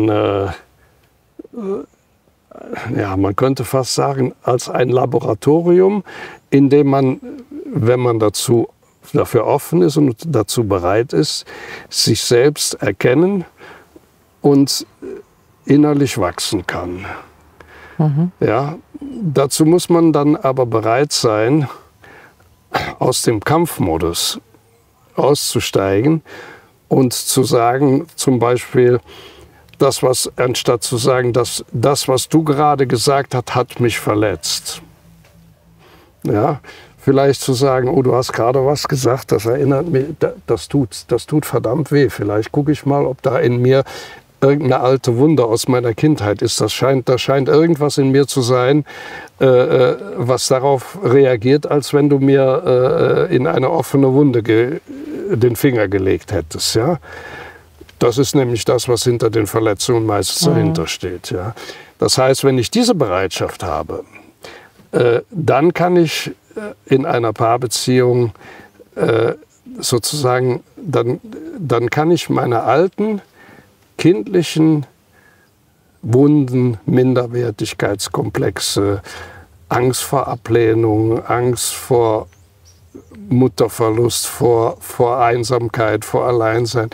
man könnte fast sagen, als ein Laboratorium, in dem man, wenn man dafür offen ist und dazu bereit ist, sich selbst erkennen und innerlich wachsen kann. Ja, dazu muss man dann aber bereit sein, aus dem Kampfmodus auszusteigen und zu sagen, zum Beispiel, anstatt zu sagen, das, was du gerade gesagt hast, hat mich verletzt. Ja, vielleicht zu sagen, oh, du hast gerade was gesagt, das erinnert mich, das tut verdammt weh. Vielleicht gucke ich mal, ob da in mir irgendeine alte Wunde aus meiner Kindheit ist. Da scheint irgendwas in mir zu sein, was darauf reagiert, als wenn du mir in eine offene Wunde den Finger gelegt hättest. Ja? Das ist nämlich das, was hinter den Verletzungen meistens dahinter steht. Ja. Das heißt, wenn ich diese Bereitschaft habe, dann kann ich in einer Paarbeziehung sozusagen, dann kann ich meine alten kindlichen Wunden, Minderwertigkeitskomplexe, Angst vor Ablehnung, Angst vor Mutterverlust, vor Einsamkeit, vor Alleinsein,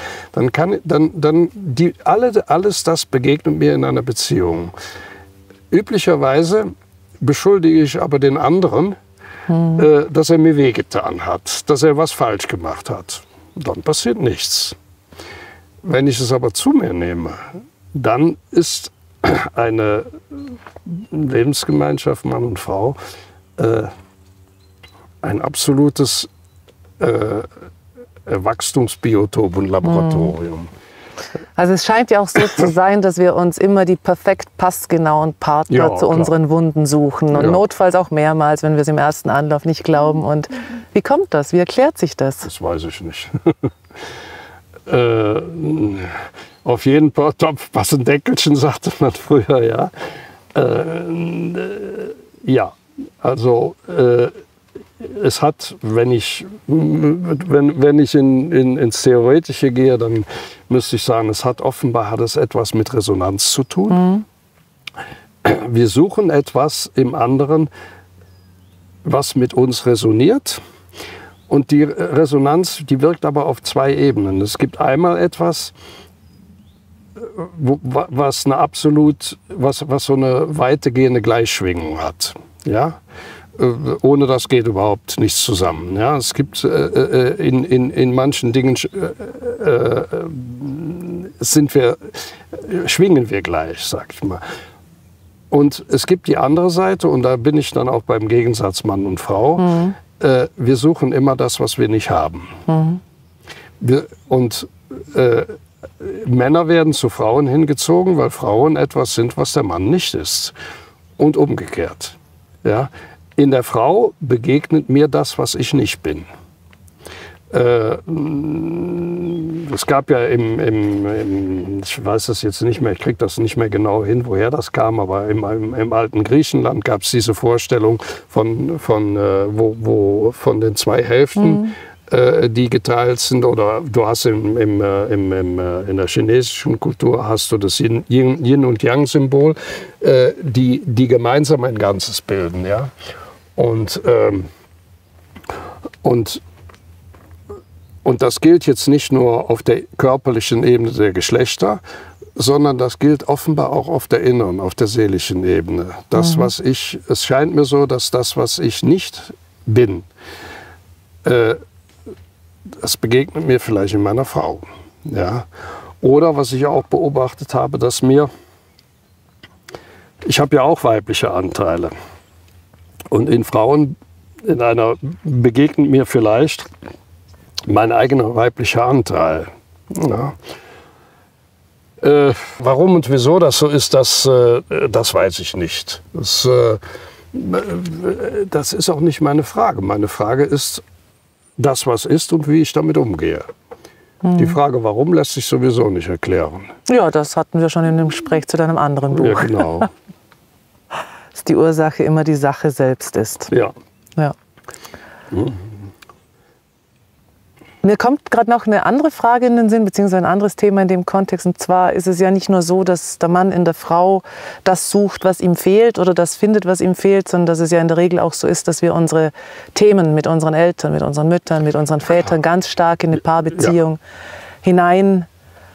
alles das begegnet mir in einer Beziehung. Üblicherweise beschuldige ich aber den anderen, dass er mir wehgetan hat, dass er was falsch gemacht hat. Dann passiert nichts. Wenn ich es aber zu mir nehme, dann ist eine Lebensgemeinschaft, Mann und Frau, ein absolutes Wachstumsbiotop und Laboratorium.
Also es scheint ja auch so zu sein, dass wir uns immer die perfekt passgenauen Partner zu unseren Wunden suchen und notfalls auch mehrmals, wenn wir es im ersten Anlauf nicht glauben. Und wie kommt das? Wie erklärt sich das?
Das weiß ich nicht. Auf jeden Topf passt ein Deckelchen, sagte man früher, ja. Ja, also es hat, wenn ich ins Theoretische gehe, dann müsste ich sagen, offenbar hat es etwas mit Resonanz zu tun. Wir suchen etwas im anderen, was mit uns resoniert. Und die Resonanz, die wirkt aber auf zwei Ebenen. Es gibt einmal etwas, was so eine weitergehende Gleichschwingung hat. Ja? Ohne das geht überhaupt nichts zusammen. Ja? Es gibt in manchen Dingen schwingen wir gleich, sag ich mal. Und es gibt die andere Seite, und da bin ich dann auch beim Gegensatz Mann und Frau. Wir suchen immer das, was wir nicht haben. Männer werden zu Frauen hingezogen, weil Frauen etwas sind, was der Mann nicht ist. Und umgekehrt. Ja? In der Frau begegnet mir das, was ich nicht bin. Es gab ja ich weiß das jetzt nicht mehr, ich kriege das nicht mehr genau hin, woher das kam, aber im alten Griechenland gab es diese Vorstellung von den zwei Hälften, die geteilt sind. Oder du hast in der chinesischen Kultur hast du das Yin- und Yang-Symbol, die gemeinsam ein Ganzes bilden. Ja? Und das gilt jetzt nicht nur auf der körperlichen Ebene der Geschlechter, sondern das gilt offenbar auch auf der inneren, auf der seelischen Ebene. Es scheint mir so, dass das, was ich nicht bin, das begegnet mir vielleicht in meiner Frau. Ja? Oder was ich auch beobachtet habe, ich habe ja auch weibliche Anteile. Und in Frauen, begegnet mir vielleicht mein eigener weiblicher Anteil. Ja. Warum und wieso das so ist, das weiß ich nicht. Das ist auch nicht meine Frage. Meine Frage ist das, was ist und wie ich damit umgehe. Die Frage, warum, lässt sich sowieso nicht erklären.
Ja, das hatten wir schon in dem Gespräch zu deinem anderen Buch.
Ja, genau.
Dass die Ursache immer die Sache selbst ist.
Ja.
Ja. Mir kommt gerade noch eine andere Frage in den Sinn, beziehungsweise ein anderes Thema in dem Kontext. Und zwar ist es ja nicht nur so, dass der Mann in der Frau das sucht, was ihm fehlt, oder das findet, was ihm fehlt, sondern dass es ja in der Regel auch so ist, dass wir unsere Themen mit unseren Eltern, mit unseren Müttern, mit unseren Vätern ganz stark in eine Paarbeziehung hineinbringen.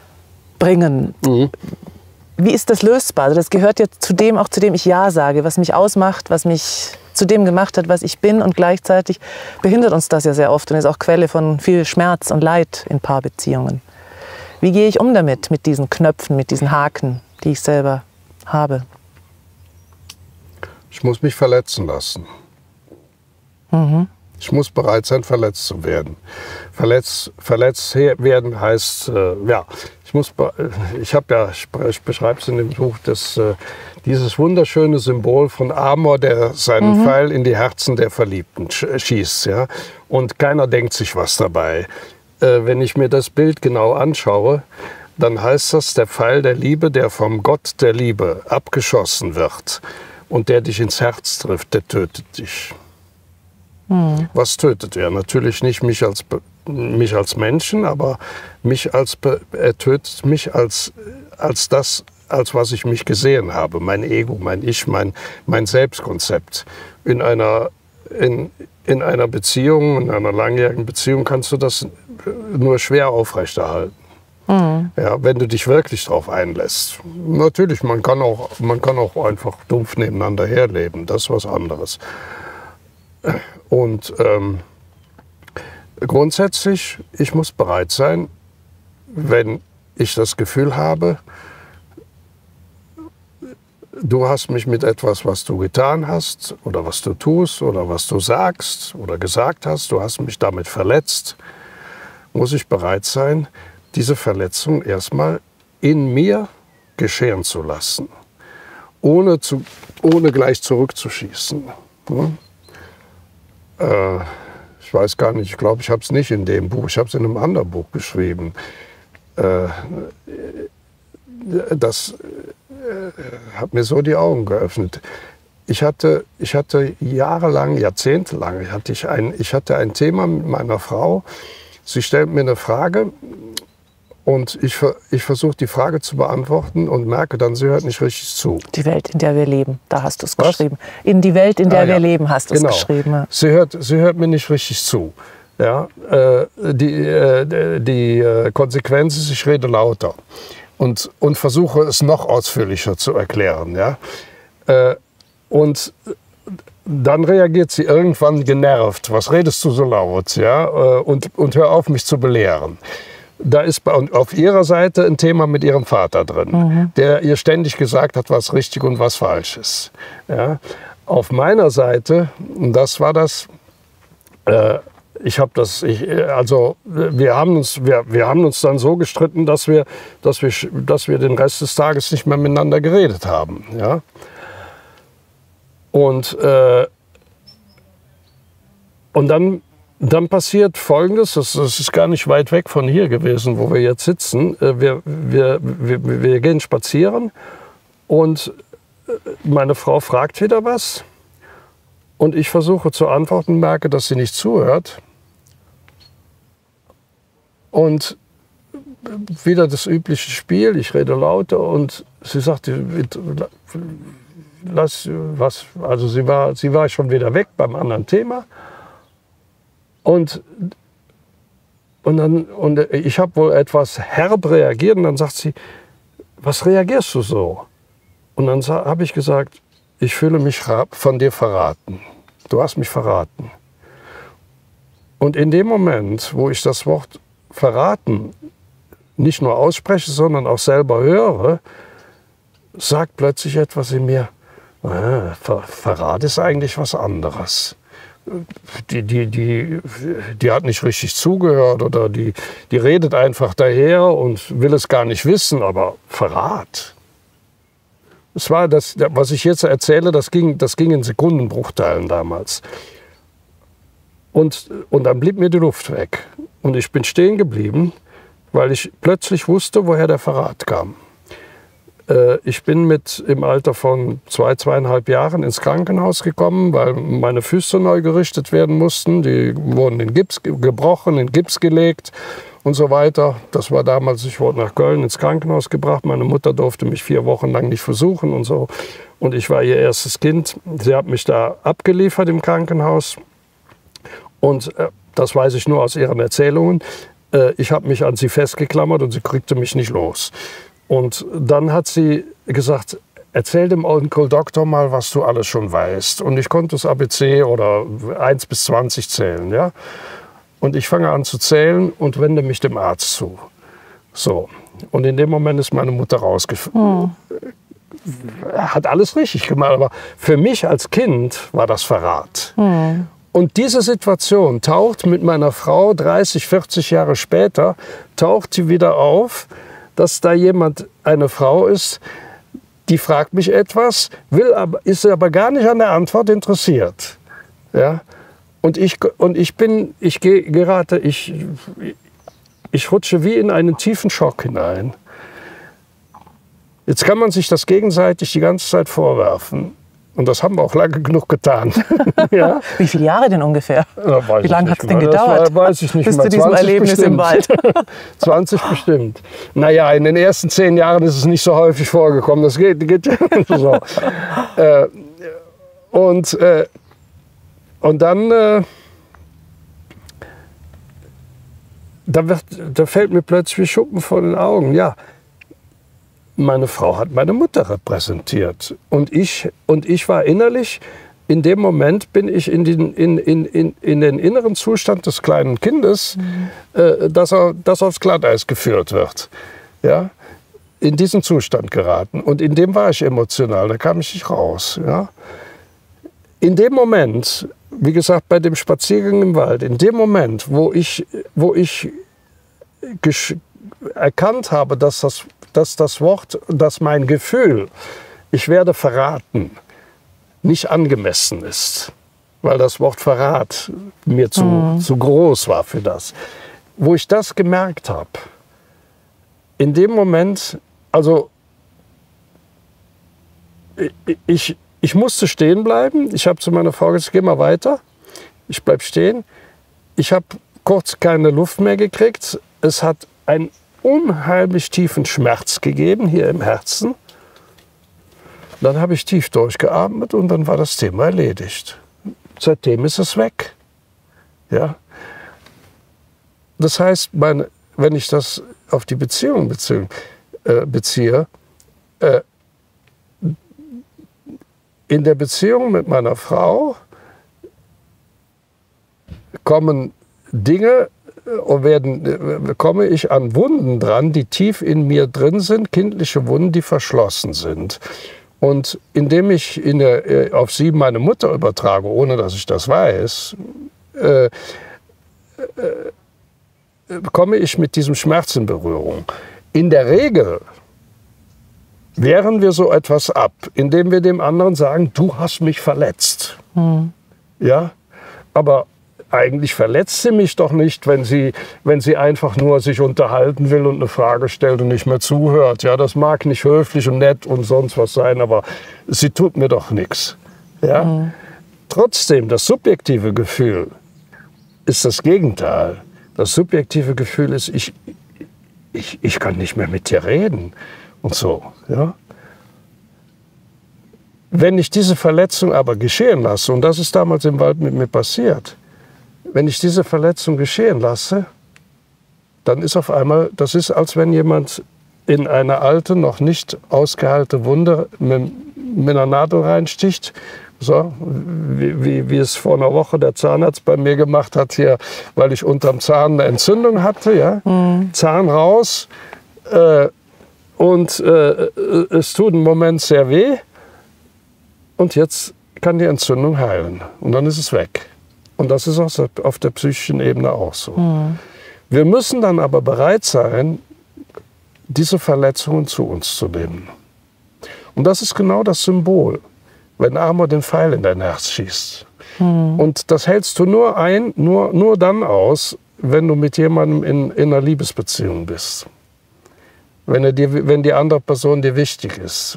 Wie ist das lösbar? Also das gehört ja zu dem ich Ja sage, was mich ausmacht, was mich zu dem gemacht hat, was ich bin. Und gleichzeitig behindert uns das ja sehr oft und ist auch Quelle von viel Schmerz und Leid in Paarbeziehungen. Wie gehe ich um damit, mit diesen Knöpfen, mit diesen Haken, die ich selber habe?
Ich muss mich verletzen lassen. Ich muss bereit sein, verletzt zu werden. Verletzt werden heißt, ich beschreibe es in dem Buch, dieses wunderschöne Symbol von Amor, der seinen Pfeil in die Herzen der Verliebten schießt. Ja? Und keiner denkt sich was dabei. Wenn ich mir das Bild genau anschaue, dann heißt das, der Pfeil der Liebe, der vom Gott der Liebe abgeschossen wird und der dich ins Herz trifft, der tötet dich. Was tötet er? Natürlich nicht mich als Menschen, aber er tötet mich als was ich mich gesehen habe. Mein Ego, mein Ich, mein Selbstkonzept. In einer Beziehung, in einer langjährigen Beziehung kannst du das nur schwer aufrechterhalten. Ja, wenn du dich wirklich darauf einlässt. Natürlich, man kann auch einfach dumpf nebeneinander herleben. Das ist was anderes. Und grundsätzlich, ich muss bereit sein, wenn ich das Gefühl habe, du hast mich mit etwas, was du getan hast oder was du tust oder was du sagst oder gesagt hast, du hast mich damit verletzt, muss ich bereit sein, diese Verletzung erstmal in mir geschehen zu lassen, ohne gleich zurückzuschießen. Ich weiß gar nicht, ich glaube, ich habe es nicht in dem Buch, ich habe es in einem anderen Buch geschrieben. Das hat mir so die Augen geöffnet. Ich hatte jahrelang, jahrzehntelang, ich hatte ein Thema mit meiner Frau. Sie stellt mir eine Frage und ich versuche die Frage zu beantworten und merke dann, sie hört nicht richtig zu.
Die Welt, in der wir leben, da hast du es geschrieben. In die Welt, in der wir leben, hast du es geschrieben. Ja.
Sie hört mir nicht richtig zu. Ja? Die Konsequenz ist, ich rede lauter und versuche es noch ausführlicher zu erklären. Ja? Und dann reagiert sie irgendwann genervt. Was redest du so laut? Ja? Und hör auf, mich zu belehren. Da ist auf ihrer Seite ein Thema mit ihrem Vater drin, der ihr ständig gesagt hat, was richtig und was falsch ist. Ja? Auf meiner Seite, und das war das, wir haben uns dann so gestritten, dass wir den Rest des Tages nicht mehr miteinander geredet haben. Ja? Und dann passiert Folgendes, das ist gar nicht weit weg von hier gewesen, wo wir jetzt sitzen. Wir gehen spazieren und meine Frau fragt wieder was und ich versuche zu antworten, merke, dass sie nicht zuhört. Und wieder das übliche Spiel, ich rede lauter und sie sagt, lass was, also sie war schon wieder weg beim anderen Thema. Und ich habe wohl etwas herb reagiert und dann sagt sie, was reagierst du so? Und dann habe ich gesagt, ich fühle mich von dir verraten. Du hast mich verraten. Und in dem Moment, wo ich das Wort verraten nicht nur ausspreche, sondern auch selber höre, sagt plötzlich etwas in mir, Verrat ist eigentlich was anderes. Die hat nicht richtig zugehört oder die redet einfach daher und will es gar nicht wissen, aber Verrat. Es war das, was ich jetzt erzähle, das ging in Sekundenbruchteilen damals. Und dann blieb mir die Luft weg. Und ich bin stehen geblieben, weil ich plötzlich wusste, woher der Verrat kam. Ich bin im Alter von 2,5 Jahren ins Krankenhaus gekommen, weil meine Füße neu gerichtet werden mussten. Die wurden in Gips gebrochen, in Gips gelegt und so weiter. Das war damals, ich wurde nach Köln ins Krankenhaus gebracht. Meine Mutter durfte mich 4 Wochen lang nicht versuchen und so. Und ich war ihr erstes Kind. Sie hat mich da abgeliefert im Krankenhaus. Und das weiß ich nur aus ihren Erzählungen. Ich habe mich an sie festgeklammert und sie kriegte mich nicht los. Und dann hat sie gesagt, erzähl dem Onkel Doktor mal, was du alles schon weißt. Und ich konnte das ABC oder 1 bis 20 zählen. Ja? Und ich fange an zu zählen und wende mich dem Arzt zu. So. Und in dem Moment ist meine Mutter rausgefahren. Hat alles richtig gemacht, aber für mich als Kind war das Verrat. Und diese Situation taucht mit meiner Frau 30, 40 Jahre später, taucht sie wieder auf, dass da eine Frau ist, die fragt mich etwas, ist aber gar nicht an der Antwort interessiert. Ja? Und ich rutsche wie in einen tiefen Schock hinein. Jetzt kann man sich das gegenseitig die ganze Zeit vorwerfen. Und das haben wir auch lange genug getan. Ja?
Wie viele Jahre denn ungefähr?
Ja,
wie lange hat es denn gedauert?
Das weiß ich nicht
bis
mal.
zu diesem Erlebnis
bestimmt.
im Wald?
20 bestimmt. Naja, in den ersten 10 Jahren ist es nicht so häufig vorgekommen. Das geht so. Und dann da fällt mir plötzlich Schuppen vor den Augen. Ja, meine Frau hat meine Mutter repräsentiert. Und ich war innerlich, in dem Moment bin ich in den inneren Zustand des kleinen Kindes, das aufs Glatteis geführt wird. Ja? In diesen Zustand geraten. Und in dem war ich emotional, da kam ich nicht raus. Ja? In dem Moment, wie gesagt, bei dem Spaziergang im Wald, in dem Moment, wo ich erkannt habe, dass das Wort, dass mein Gefühl, ich werde verraten, nicht angemessen ist, weil das Wort Verrat mir zu groß war für das. Wo ich das gemerkt habe, in dem Moment, also ich musste stehen bleiben. Ich habe zu meiner Frau gesagt, geh mal weiter. Ich bleib stehen. Ich habe kurz keine Luft mehr gekriegt. Es hat einen unheimlich tiefen Schmerz gegeben hier im Herzen. Dann habe ich tief durchgeatmet und dann war das Thema erledigt. Seitdem ist es weg. Ja? Das heißt, wenn ich das auf die Beziehung beziehe, in der Beziehung mit meiner Frau kommen Dinge und komme ich an Wunden dran, die tief in mir drin sind, kindliche Wunden, die verschlossen sind. Und indem ich auf sie meine Mutter übertrage, ohne dass ich das weiß, komme ich mit diesem Schmerz in Berührung. In der Regel wehren wir so etwas ab, indem wir dem anderen sagen, du hast mich verletzt. Ja? Aber eigentlich verletzt sie mich doch nicht, wenn sie einfach nur sich unterhalten will und eine Frage stellt und nicht mehr zuhört. Ja, das mag nicht höflich und nett und sonst was sein, aber sie tut mir doch nichts. Ja? Trotzdem, das subjektive Gefühl ist das Gegenteil. Das subjektive Gefühl ist, ich kann nicht mehr mit dir reden und so. Ja? Wenn ich diese Verletzung aber geschehen lasse, und das ist damals im Wald mit mir passiert, wenn ich diese Verletzung geschehen lasse, dann ist auf einmal, das ist, als wenn jemand in eine alte, noch nicht ausgeheilte Wunde mit einer Nadel reinsticht. So, wie es vor einer Woche der Zahnarzt bei mir gemacht hat, hier, weil ich unterm Zahn eine Entzündung hatte. Ja? Zahn raus und es tut einen Moment sehr weh. Und jetzt kann die Entzündung heilen. Und dann ist es weg. Und das ist auf der psychischen Ebene auch so. Wir müssen dann aber bereit sein, diese Verletzungen zu uns zu nehmen. Und das ist genau das Symbol, wenn Amor den Pfeil in dein Herz schießt. Und das hältst du nur dann aus, wenn du mit jemandem in einer Liebesbeziehung bist. Wenn die andere Person dir wichtig ist.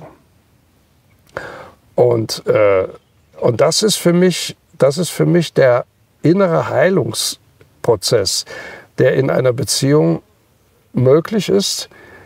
Und das ist für mich der innere Heilungsprozess, der in einer Beziehung möglich ist.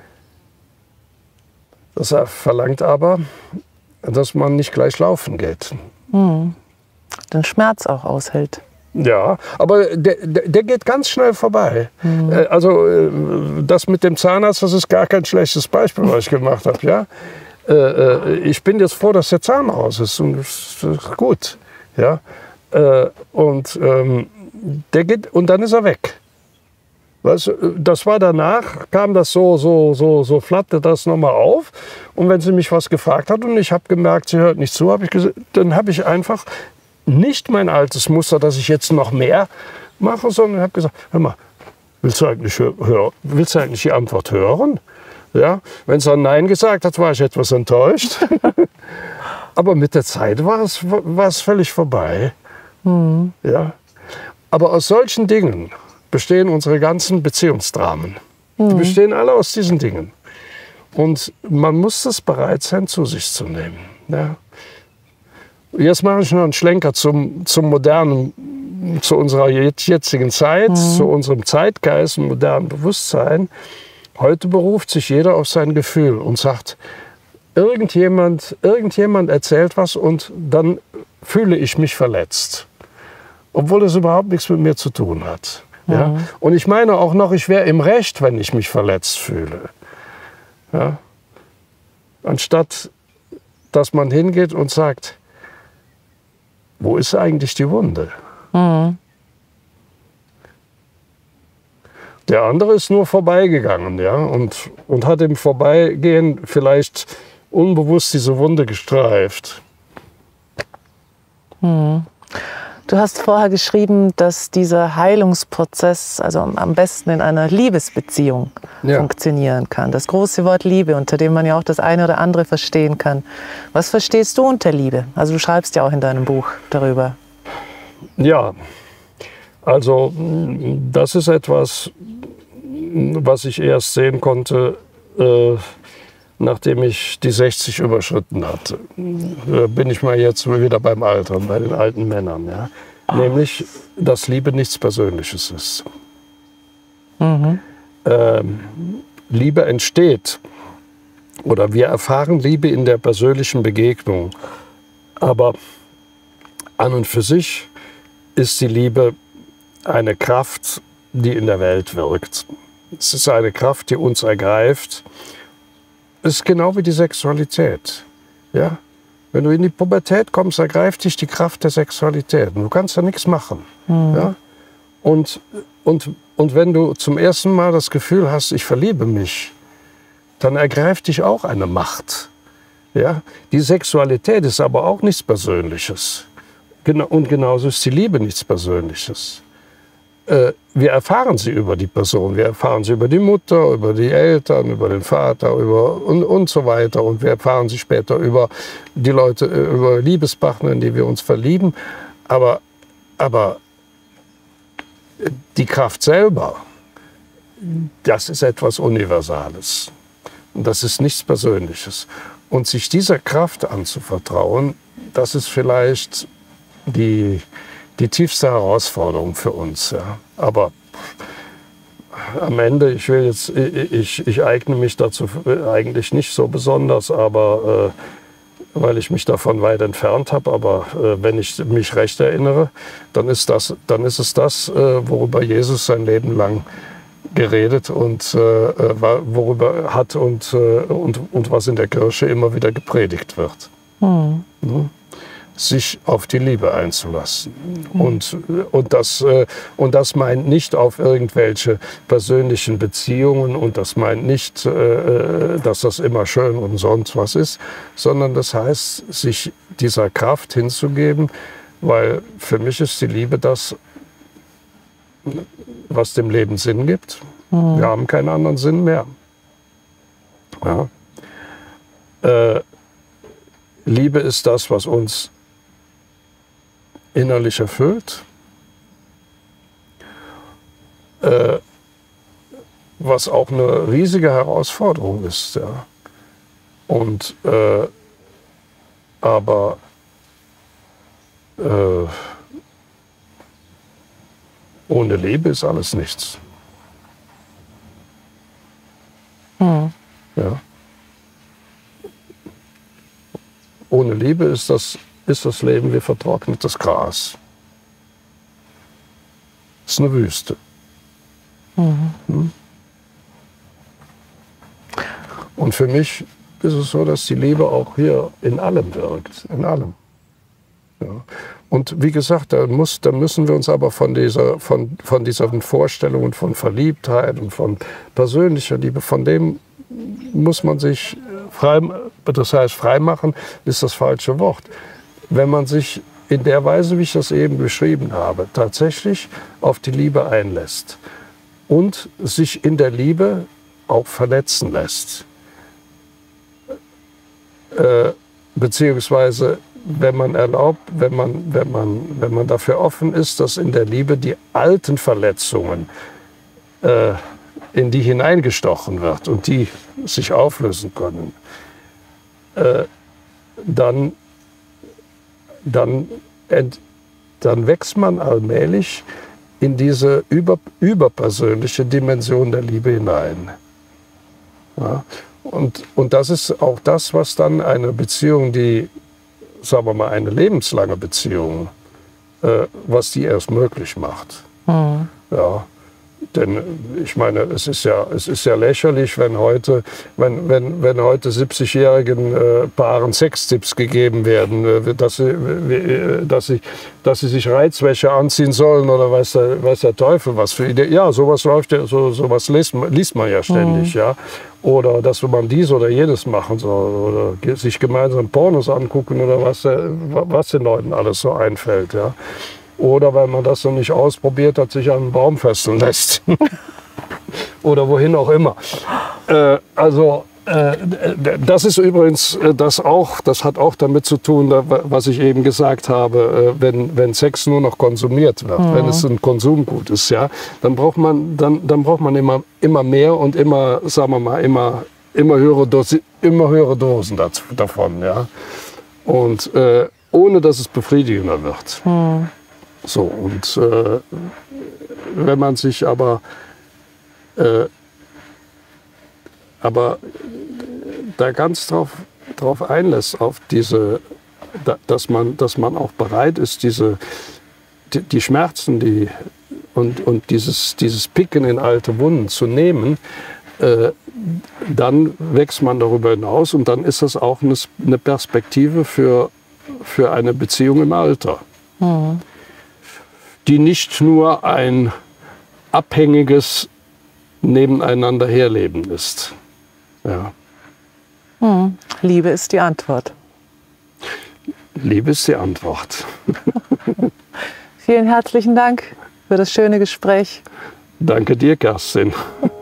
Das verlangt aber, dass man nicht gleich laufen geht.
Den Schmerz auch aushält.
Ja, aber der geht ganz schnell vorbei. Also das mit dem Zahnarzt, das ist gar kein schlechtes Beispiel, was ich gemacht habe. Ja? Ich bin jetzt froh, dass der Zahn raus ist und das ist gut. Ja? Und dann ist er weg. Weißt du, das war danach, kam das so flatterte das nochmal auf. Und wenn sie mich was gefragt hat und ich habe gemerkt, sie hört nicht zu, dann habe ich einfach nicht mein altes Muster, dass ich jetzt noch mehr mache, sondern habe gesagt, hör mal, willst du eigentlich die Antwort hören? Ja? Wenn sie dann Nein gesagt hat, war ich etwas enttäuscht. Aber mit der Zeit war es völlig vorbei. Ja? Aber aus solchen Dingen bestehen unsere ganzen Beziehungsdramen. Die bestehen alle aus diesen Dingen. Und man muss das bereit sein, zu sich zu nehmen. Ja. Jetzt mache ich noch einen Schlenker zum modernen, zu unserer jetzigen Zeit, zu unserem Zeitgeist, modernen Bewusstsein. Heute beruft sich jeder auf sein Gefühl und sagt, irgendjemand erzählt was und dann fühle ich mich verletzt. Obwohl es überhaupt nichts mit mir zu tun hat. Ja? Und ich meine auch noch, ich wäre im Recht, wenn ich mich verletzt fühle. Ja? Anstatt, dass man hingeht und sagt, wo ist eigentlich die Wunde? Der andere ist nur vorbeigegangen, ja, und hat im Vorbeigehen vielleicht unbewusst diese Wunde gestreift.
Du hast vorher geschrieben, dass dieser Heilungsprozess also am besten in einer Liebesbeziehung funktionieren kann. Das große Wort Liebe, unter dem man ja auch das eine oder andere verstehen kann. Was verstehst du unter Liebe? Also du schreibst ja auch in deinem Buch darüber.
Ja, also das ist etwas, was ich erst sehen konnte, nachdem ich die 60 überschritten hatte. Bin ich mal jetzt wieder beim Altern, bei den alten Männern. Ja? Nämlich, dass Liebe nichts Persönliches ist. Liebe entsteht, oder wir erfahren Liebe in der persönlichen Begegnung. Aber an und für sich ist die Liebe eine Kraft, die in der Welt wirkt. Es ist eine Kraft, die uns ergreift. Es ist genau wie die Sexualität. Ja? Wenn du in die Pubertät kommst, ergreift dich die Kraft der Sexualität. Und du kannst da nichts machen. Ja? Und wenn du zum ersten Mal das Gefühl hast, ich verliebe mich, dann ergreift dich auch eine Macht. Ja? Die Sexualität ist aber auch nichts Persönliches. Und genauso ist die Liebe nichts Persönliches. Wir erfahren sie über die Person, wir erfahren sie über die Mutter, über die Eltern, über den Vater und so weiter. Und wir erfahren sie später über die Leute, über Liebespartner, in die wir uns verlieben. Aber die Kraft selber, das ist etwas Universales. Und das ist nichts Persönliches. Und sich dieser Kraft anzuvertrauen, das ist vielleicht die tiefste Herausforderung für uns. Ja. Aber am Ende, ich eigne mich dazu eigentlich nicht so besonders, aber weil ich mich davon weit entfernt habe. Aber wenn ich mich recht erinnere, dann ist es das, worüber Jesus sein Leben lang geredet und worüber hat und was in der Kirche immer wieder gepredigt wird. Sich auf die Liebe einzulassen. Und das meint nicht auf irgendwelche persönlichen Beziehungen und das meint nicht, dass das immer schön und sonst was ist, sondern das heißt, sich dieser Kraft hinzugeben, weil für mich ist die Liebe das, was dem Leben Sinn gibt. Wir haben keinen anderen Sinn mehr. Ja. Liebe ist das, was uns innerlich erfüllt, was auch eine riesige Herausforderung ist. Ja. Und, aber ohne Liebe ist alles nichts. Ja. Ohne Liebe ist das Leben wie vertrocknetes Gras. Es ist eine Wüste. Und für mich ist es so, dass die Liebe auch hier in allem wirkt. In allem. Ja. Und wie gesagt, da müssen wir uns aber von diesen Vorstellungen von Verliebtheit und von persönlicher Liebe, von dem muss man sich frei machen, ist das falsche Wort. Wenn man sich in der Weise, wie ich das eben beschrieben habe, tatsächlich auf die Liebe einlässt und sich in der Liebe auch verletzen lässt, beziehungsweise wenn man erlaubt, wenn man dafür offen ist, dass in der Liebe die alten Verletzungen in die hineingestochen wird und die sich auflösen können, dann wächst man allmählich in diese überpersönliche Dimension der Liebe hinein. Ja? Und das ist auch das, was dann eine Beziehung, die, sagen wir mal, eine lebenslange Beziehung, was die erst möglich macht. Mhm. Ja. Denn ich meine, es ist ja lächerlich, wenn heute 70-jährigen Paaren Sextipps gegeben werden, dass sie sich Reizwäsche anziehen sollen oder weiß der Teufel was für Idee. Ja, sowas läuft ja, sowas liest man ja ständig, ja. Oder dass man dies oder jenes machen soll oder sich gemeinsam Pornos angucken oder was den Leuten alles so einfällt, ja. Oder weil man das noch nicht ausprobiert hat, sich an einen Baum fesseln lässt. Oder wohin auch immer. Das ist übrigens das hat auch damit zu tun, was ich eben gesagt habe, wenn Sex nur noch konsumiert wird, wenn es ein Konsumgut ist, ja, dann braucht man immer mehr und immer, sagen wir mal, immer höhere Dosen davon, ja. Und ohne dass es befriedigender wird. So, und wenn man sich aber da ganz drauf einlässt, auf diese, dass man auch bereit ist, die Schmerzen und dieses Picken in alte Wunden zu nehmen, dann wächst man darüber hinaus und dann ist das auch eine Perspektive für eine Beziehung im Alter. Mhm. Die nicht nur ein abhängiges Nebeneinander herleben ist. Ja.
Liebe ist die Antwort.
Liebe ist die Antwort.
Vielen herzlichen Dank für das schöne Gespräch.
Danke dir, Kerstin.